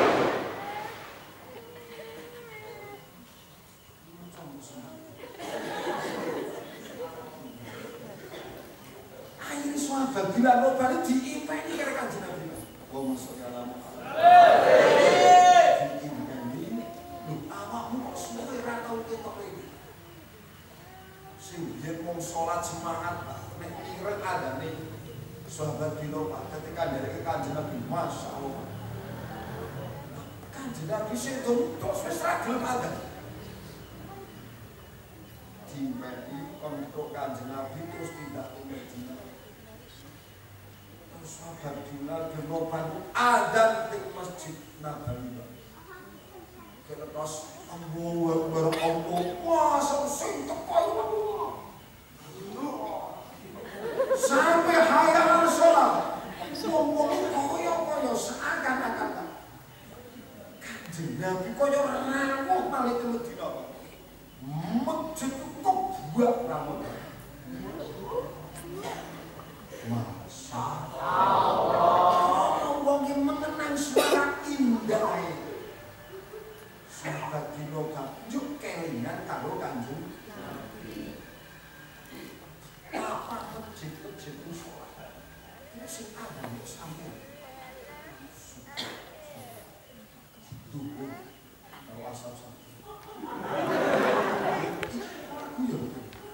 Akhirnya sahabat Bilal lo balik diimpeni karo Kanjeng Nabi. Allahumma sholli ala Muhammad. Diimpeni. Lho awakmu kok suwe ra tau ketok iki. Sing yen wong salat semangat nek mireng adane sahabat Bilal ketika dari Kanjeng Nabi, masyaallah. Kanjeng Nabi sedo tok wis ra gelem adan. Diimpeni kontok Kanjeng Nabi terus tindak ke Madinah. Sahabat Bilal genopan adzan di Masjid Nabawi. Terus Allahu Akbar Allah. Wah, sing teko Allah. Sampai hayal salat. Wong-wong kaya-kaya seakan-akan Kanjeng Nabi kaya rawuh malih ke Madinah. Masjid kok buak rawuh. Masya Allah. Wong yang mengenang suara indah. Sahabat Bilal juk kelingan karo Kanjeng Nabi. Apa masjid-masjid itu sholat? Ini sing ada nih sampai. Duhur, kalau asal sampai. Aku ya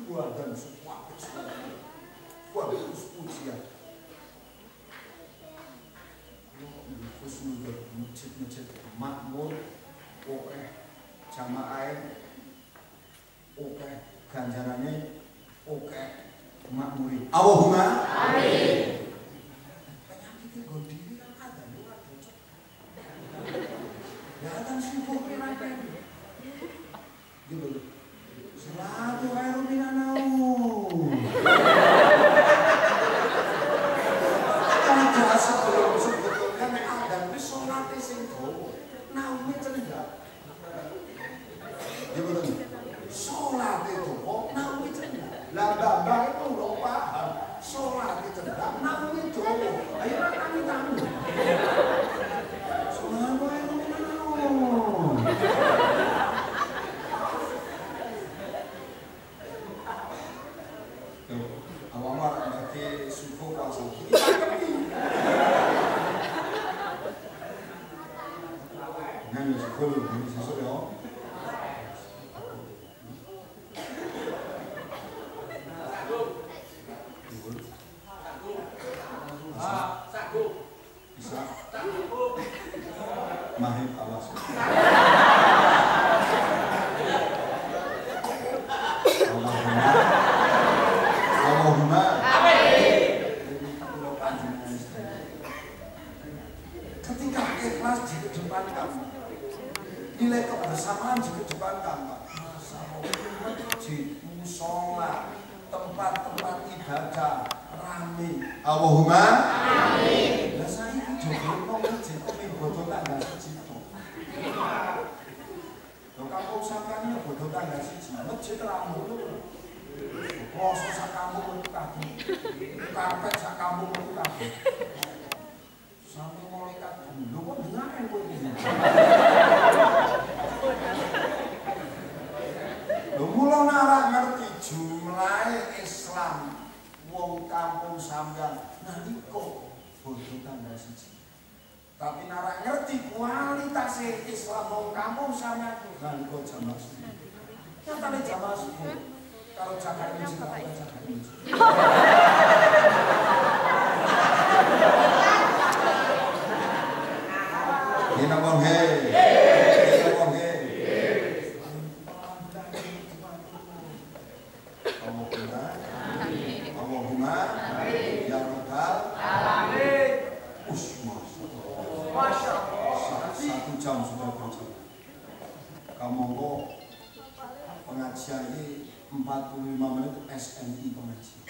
Wah dan sebuah wah terus ujian. Terus juga masjid-masjid makmur, oke, jamaah, oke, ganjarannya, oke, makmuri. Allahumma amin. Penyakitnya gondiri kan ada, bukan bocor. Ya kan subuh kira-kira. Gitu. Salatu khairum minan naum. Ada sebelum sebetulnya nek ada wis salate sing dawa. Naume cendak. Ya betul. Salate dawa, naume cendak. Lah mbah itu lho paham. Salate cendak, naume dawa. Ayo ra kami tamu. Salatu khairum minan naum. Awamar bagi suku pasal nyanyi sepuluh ini sesuatu ya bisa mahir awas Allahumma ketika ikhlas di kedepan kamu, nilai kebersamaan di kedepan kamu, di musola, tempat-tempat ibadah rame. Allahumma amin. Lah saya iki jogo nang masjid kene bodo tangga siji to. Lho kampung sampeyan bodo tangga siji, masjid rame. Poso sak kampung metu kabeh. Karpet sak kampung metu kabeh. Sampai malaikat lho kok dengaran kowe iki. Lho mula ora ngerti jumlahe Islam wong kampung sampeyan nalika bodo tangga siji. Tapi ora ngerti kualitas Islam wong kampung sampeyan nalika jamaah subuh. Nyatane jamaah subuh kalau jaga ini juga jaga ini. Ini nabong he, ini nabong he. Allahumma, Allahumma, ya Rabbal alamin. Ush, masya Allah. Satu jam sudah berjalan. Kamu kok pengajian ini empat puluh lima menit S M I pengajian.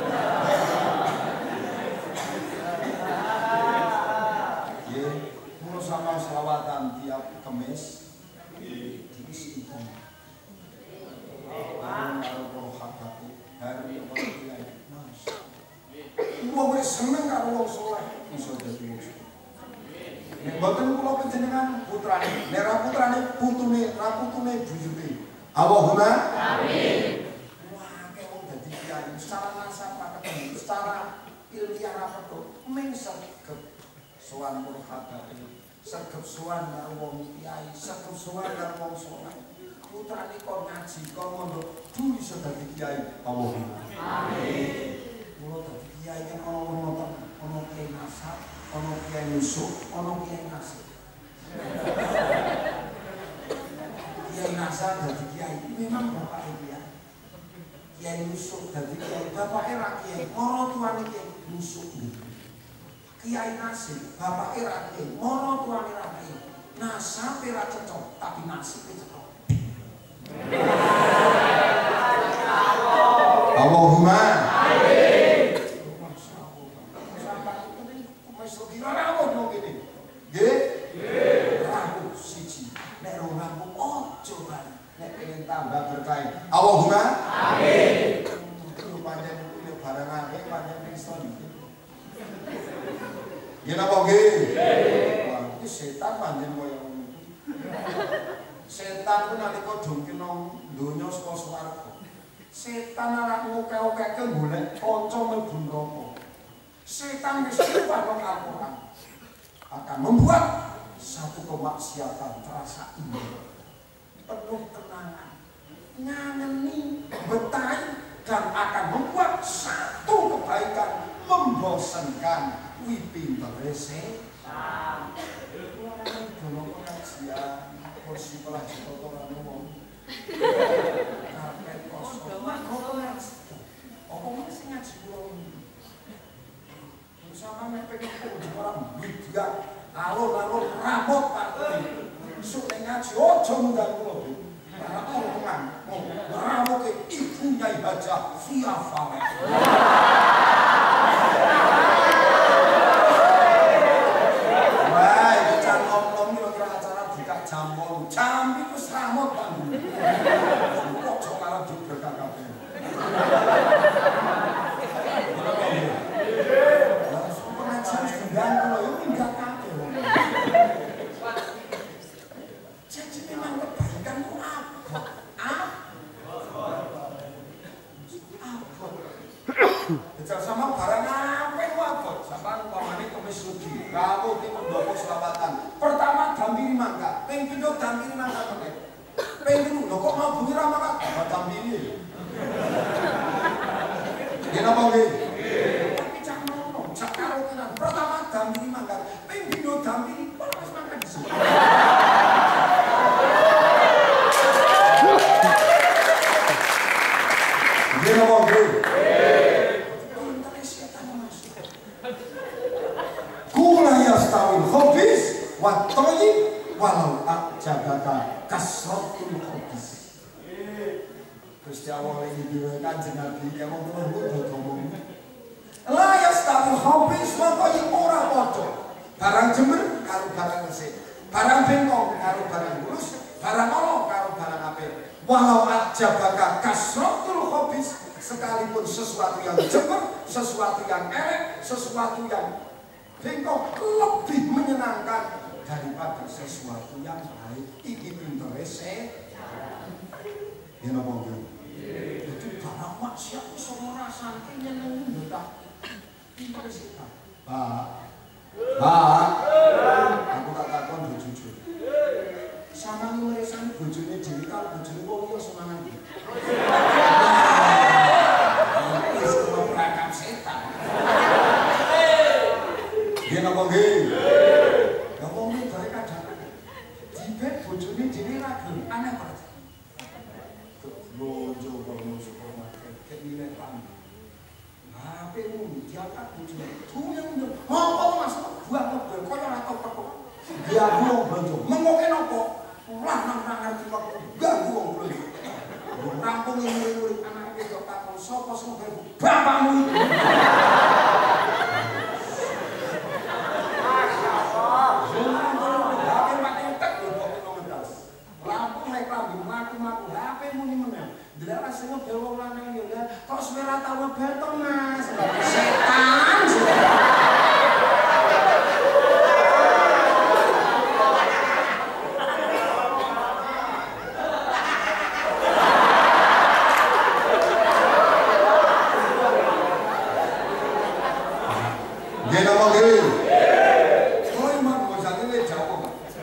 Ya, mulai sama selawatan tiap Kamis di Istiqomah. Orang karo para hakati dari orang kiai. Mas. Wong wis seneng karo wong saleh iso dadi wong saleh. Nek mboten kula panjenengan putrane, nek ra putrane putune, ra putune buyute. Allahumma amin. Wah, kayak wong dadi kiai secara nasab ketemu, secara ilmiah apa tuh? Meng sergep sowan murhabat, sergep sowan karo wong kiai, sergep sowan karo wong saleh. Putrane kok ngaji, kok mondok, duwe iso dadi kiai. Allahumma amin. Mula dadi kiai kan ana ngoten, ana kiai nasab, ana kiai nusuk, ana kiai nasib. Kiai nasab dadi kiai, memang bapak kiai. Kiai nusuk dadi kiai, bapake ra kiai, mara tuane kiai nusuk gitu. Kiai nasib, bapake ra kiai, mara tuane ra kiai. Nasabe ra cocok, tapi nasibe cocok. Allahumma amin. Sampai ini masuk di rawuh nang kene. Nggih? Nggih. Rawuh siji. Nek ora rawuh ojo bae. Nek pengen tambah berkah. Allahumma amin. Kulo pancen kulo barang akeh pancen Kristen iki. Nggih napa nggih? Nggih. Wah, iki setan pancen koyo ngono. Setan ku nalika dongki nang donya saka swarga. Setan ora ngokeh-okehke golek kanca mlebu neraka. Setan wis sifat nang Al-Qur'an akan membuat satu kemaksiatan terasa indah, penuh kenangan, ngangeni, betahi mengabaikan, membosankan, kuwi pintere setan. Ono pengajian, kursi kelas kotoran umum. Karpet kosong. Apa masih ngaji kula? Sama nek pengen orang bidak, alon-alon rambut Pak. Isuk nek ngaji ojo ngundang kula. Karena omongan, oh, rambut ibunya Hajah Fiafale. Wah, itu can om-om ini kira acara buka jambon. Jam itu seramut Pak. Ojo malah diberkah kabeh. Dan kalau yang enggak kabeh. Jadi memang kebaikan itu apa? Apa? Apa? Bicara sama barang apa itu apa? Sama umpamanya kemis rugi. Kamu timur doko selawatan. Pertama dampiri mangga. Peng pindho dampiri mangga meneh. Peng pindho kok mau bunyi ramaka? Apa dampiri? Nggih napa nggih? Pertama dampiri mangga, pembino dampiri, harus makan di sini. Dia ngomong dulu. Pintar setan mas. Kula yastawil khobis, watoyi, walau akjabaka kasrotul khobis. Gusti Allah ini diwekan Nabi yang ngomong ngomong. La yastawi khobis watoyi ora padha. Barang jember karo barang resik. Barang bengkong karo barang mulus. Barang ala karo barang apik. Walau ajabaka kasratul khobis, sekalipun sesuatu yang jember, sesuatu yang elek, sesuatu yang bengkong lebih menyenangkan daripada sesuatu yang baik. Iki pintere setan. Ya napa nggih? Jadi barang maksiat iso ngrasake nyenengi ndak. Pak, Pak, aku tak takon yo jujur. Sama ngurisan bojone dhewe karo bojone wong liya semangan. Wis kok prakam setan. Nggih napa nggih? Ya wong iki bare kadang dibet bojone dhewe ra gelem aneh banget. Lojo wong supermarket kene pamit. H P-mu diangkat bojone. Tuyang-tuyang. Apa Mas? Buat mobil koyo ora tau kok. Dia wong blonjo. Mengoke napa? Lah nang ngerti kok ganggu wong blonjo. Rampung nguri-nguri anake kok takon sapa sing gawe bapakmu iki. Rampung nek klambi mlaku-mlaku H P-mu ni meneh. Delok sing ngebel wong lanang yo kok semera tau ngebel to Mas. Setan. Nggih napa nggih? Oh imam bosane le Jawa.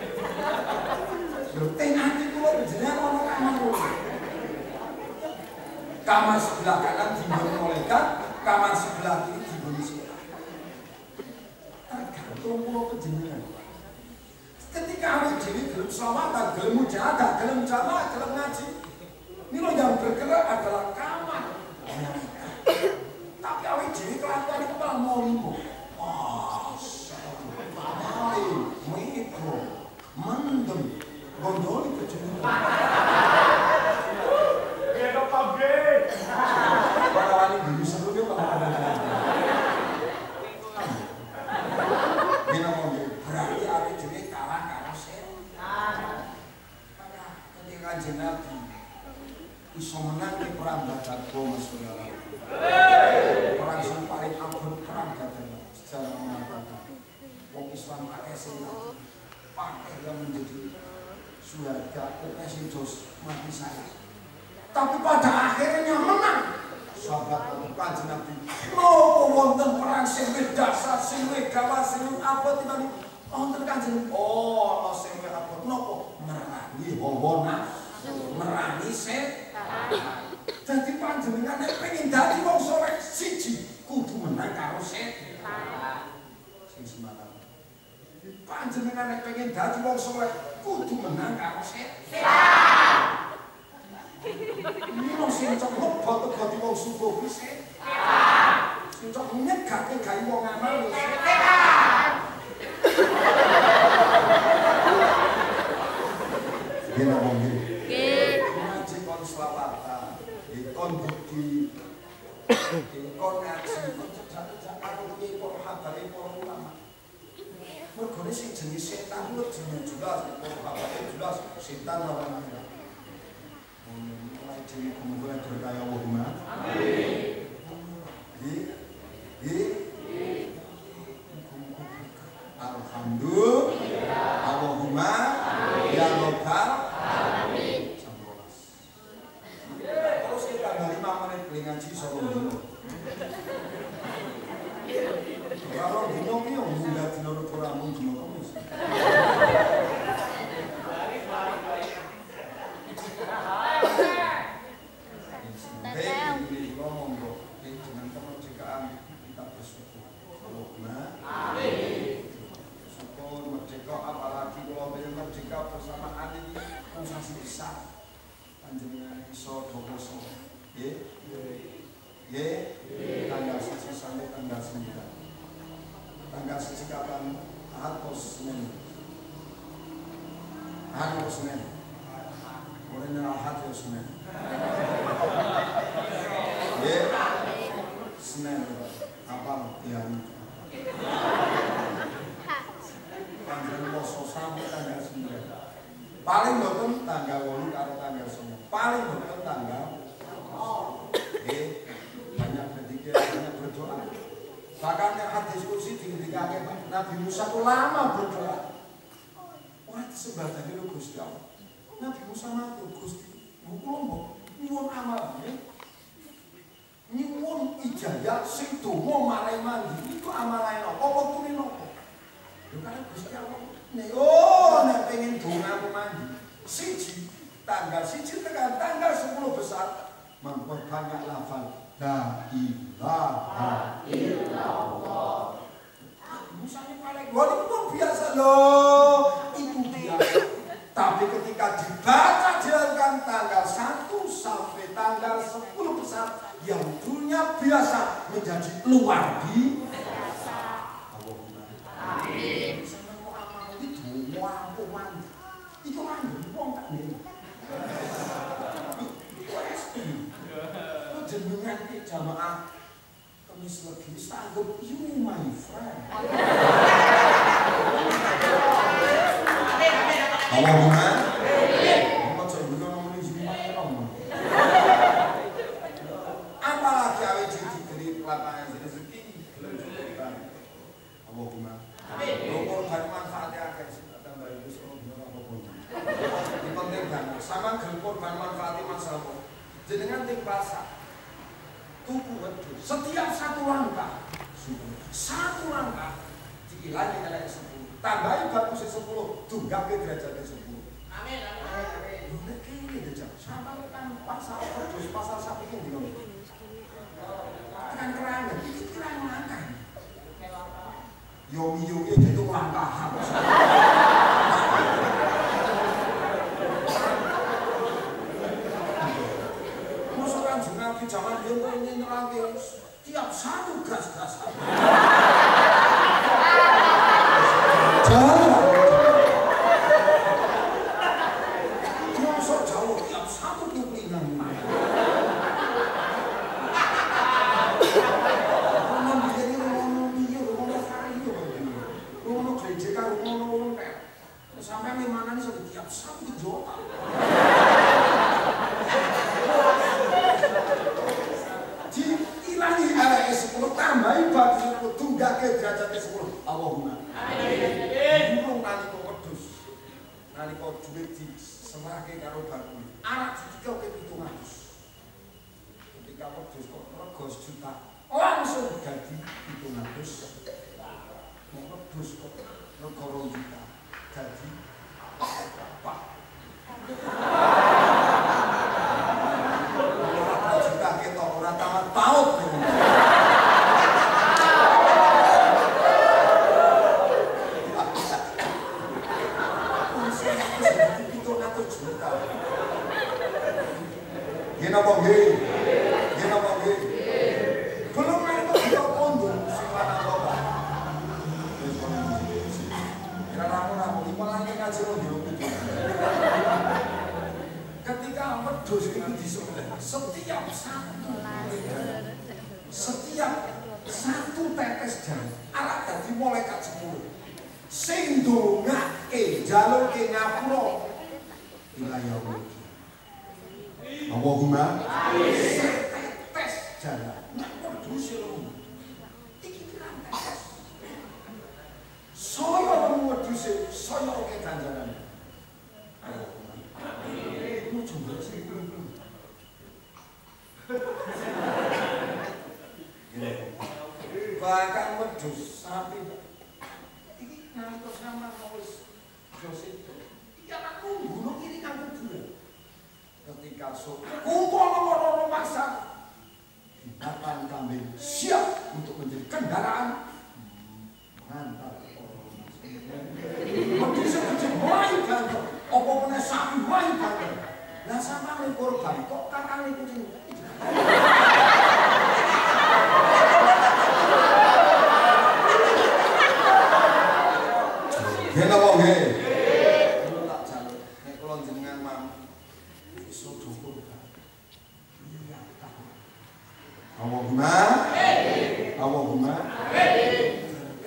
Lho teng ati kula jenengan ono kamar kula. Kamar sebelah kanan dibun malaikat, kamar sebelah kiri dibun setan. Tergantung kula panjenengan. Ketika awake dhewe gelem selawatan, gelem mujahadah, gelem jamaah, gelem ngaji, ini yang bergerak adalah kamar. Tapi awake dhewe kelakuan iku malah molimo. Wah, sekali, mikro, mendem, gondoli kejenengan. Orang-orang ini bisa dulu kalau ada berarti awake dhewe kalah karo setan. Ketika Kanjeng Nabi iso menang di perang Badar, Mas Saudara. Orang yang paling abot perang Badar secara mengatakan wong Islam pakai senjata, pakai yang menjadi surga, pakai senjata mati saya. Tapi pada akhirnya menang. Sahabat Kanjeng Nabi, nopo wonten perang sing dahsyat, sing gawat, sing abot tibane wonten Kanjeng. Oh, ana sing abot nopo? Merangi hawa nafsu, merangi setan. Dadi panjenengan nek pengin dadi wong saleh siji kudu Panjenengan nek pengen dadi wong saleh kudu menang karo setan. Mino sing cok lebot dadi wong subuh kuwi setan. Sing cok nyegake gawe wong amal setan. Gila wong iki. Nggih. Ngaji kon selawatan, kon bukti. Kon ngaji kon jajak karo iki para habare para ulama. Mergone sing jenenge setan kuwi jenenge jelas, para habare jelas setan lawan Allah. Mulai jenenge kumpul berkaya Allahumma. Amin. Nggih. Nggih. Alhamdulillah. Allahumma ya Rabbal alamin. Terus kita tambah lima menit beli ngaji solo dino. Kalau dino ki yo munggah dino ora mung dino kamis. Apalagi kalau merdeka bersamaan ini prosesi besar panjenengan iso dokoso nggih nggih tanggal satu sampai tanggal sembilan tanggal satu kapan Ahad atau Senin Ahad atau Senin mulai Ahad atau Senin nggih Senin apa ya panjenengan poso sampai tanggal sembilan. Paling boten tanggal delapan karo tanggal sembilan. Paling boten tanggal eh banyak berzikir, banyak berdoa. Bahkan yang hadis kursi dikatakan Nabi Musa itu lama berdoa. Wah, sebabnya lu Gusti Allah. Nabi Musa matur Gusti, kula nyuwun amal nyuwun ijazah sing donga marai mandi itu amalae napa wektune napa? Karena Gusti Allah nek oh nek pengen donga mandi siji tanggal siji tekan tanggal sepuluh besar memperbanyak lafal la ilaha illallah. Musanya paling walaupun biasa loh itu biasa. Tapi ketika dibaca jalankan tanggal satu sampai tanggal sepuluh besar yang dulunya biasa menjadi luar biasa. Amin. Sampai kok amal itu mau mandi. Itu mandi wong tak nih. Lu jenengan ki jamaah Kamis Legi sanggup you my friend. Allahumma amin. Ojo ngono ngomong iki rom. Apalagi awake diberi lapangan rezeki. Allahumma amin. Rukun dan manfaatnya akeh tambah wis ono apa-apa. Iki penting banget. Sama gelpur dan manfaatnya masalah. Jenengan ting pasar. Tuku wedhus. Setiap satu langkah. Satu langkah diilangi elek sepuluh. Tambahi bagus sepuluh, tunggake derajatnya sepuluh. Amin. Amin. Nek kene jajak. Sampai kan pasar wedhus, pasar sapi ki dino. Tekan kerangan, iki kerangan langkah. Yo yo itu langkah. Musuhan juga di zaman dulu ini nerangke tiap satu gas-gasan. Jangan. Masuk jauh tiap satu kupingan. Rumah begini rumah biru, rumah kayu, rumah gereja, rumah rumah kayak sampai mana nih setiap satu juta. Diilangi elek sepuluh tambahi bagi sepuluh tunggake derajatnya sepuluh. Allahumma amin. Burung nalika wedhus nalika dhuwit diserahke karo bakul anak ditika ke pitung atus. Ketika wedhus kok rega sejuta langsung dadi pitung atus. Wedhus kok rega rong juta dadi berapa? Ora juta ketok ora tamat paut. beres jan arep dadi malaikat sepuluh sing ndongake njaluk ke ngapura wilayah iki Allahumma tes jalan nek wedhus lho iki kan tes saya wedhus saya oke ganjaran amin coba sing bahkan wedhus sapi iki ngantos sama wis dosen iki anakku bunuh kiri nang kuburan ketika sok kumpul nomor masa binatang kambing siap untuk menjadi kendaraan mantap wedhus kecil main ganteng apa meneh sapi main ganteng lah sama korban kok kakang kucing Gena wong nggih. Kulo tak jaluk nek kula jenengan mam iso dhuwur. Iya ta. Allahumma amin. Allahumma amin.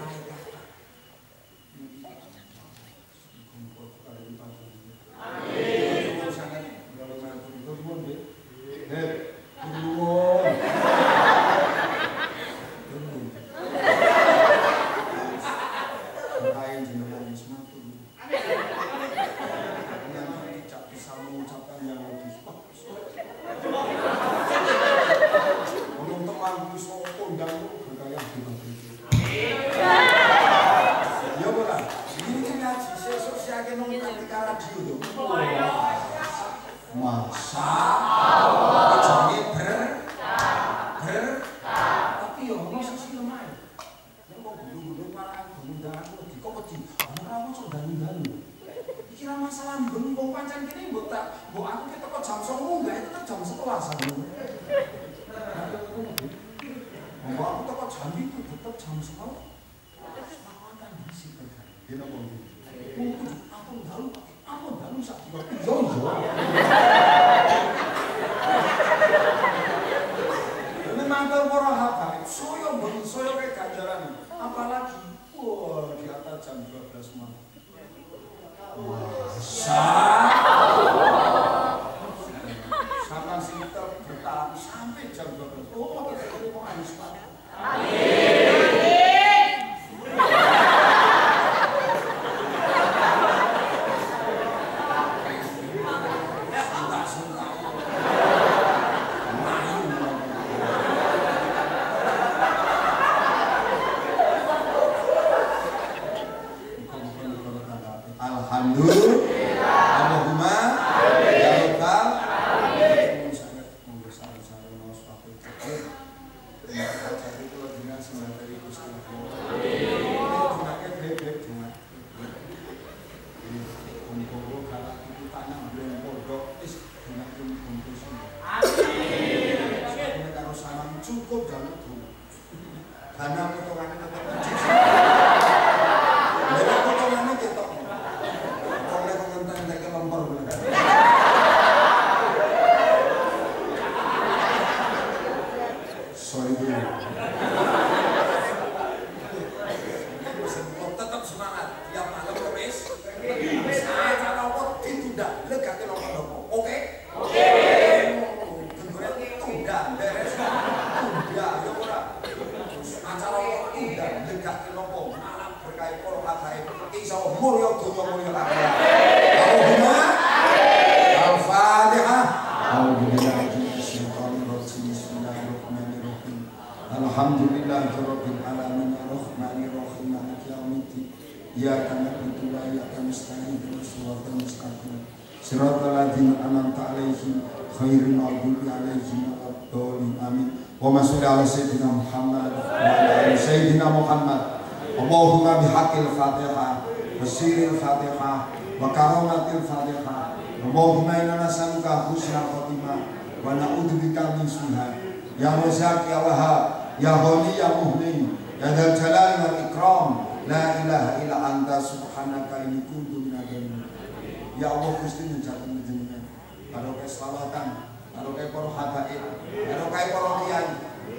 Allahumma bihaqil Fatihah wa sirril Fatihah wa karamatil Fatihah Allahumma inna nas'aluka husnal khotimah wa na'udzubika min su'ha ya Razzaq ya Wahhab ya Ghani ya Muhnin ya Dzal Jalali wal Ikram la ilaha illa anta subhanaka inni kuntu minadz dzalimin. Ya Allah Gusti menjatuh jenengan karo keselawatan karo para habaib karo para kiai iman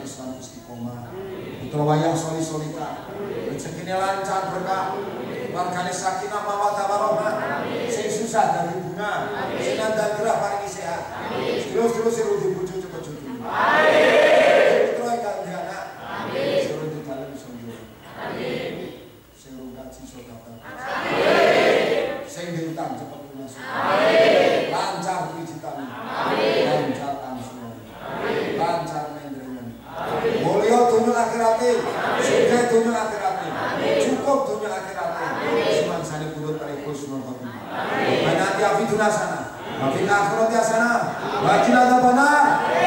Islam istiqomah. Putra wayang soli solita. Rezekine lancar berkah. Wargane sakinah mawaddah warahmah. Sing susah dari bunga. Sing nandang gerah paringi sehat. Terus-terus sing rudi bojo cepet jodoh. Amin. Putra ingkang anak. Amin. Sing rudi dalem sonjo. Amin. Sing rungkat sisa dapat. Amin. Sing diutang cepet lunas. Amin. Lancar pijitan. Amin. Lancar ansur. Amin. Lancar mendrengan. Amin. Mulya dunya akhirate. Sugih dunya akhirate. Cukup dunya akhirate. Semangsane purut paripun sunah khotimah. Amin. Banati afiduna sana. Wa fil akhirati hasanah. Wa qina adzabannar.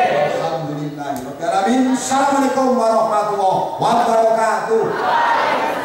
Alhamdulillahirabbil alamin. Assalamualaikum warahmatullahi wabarakatuh.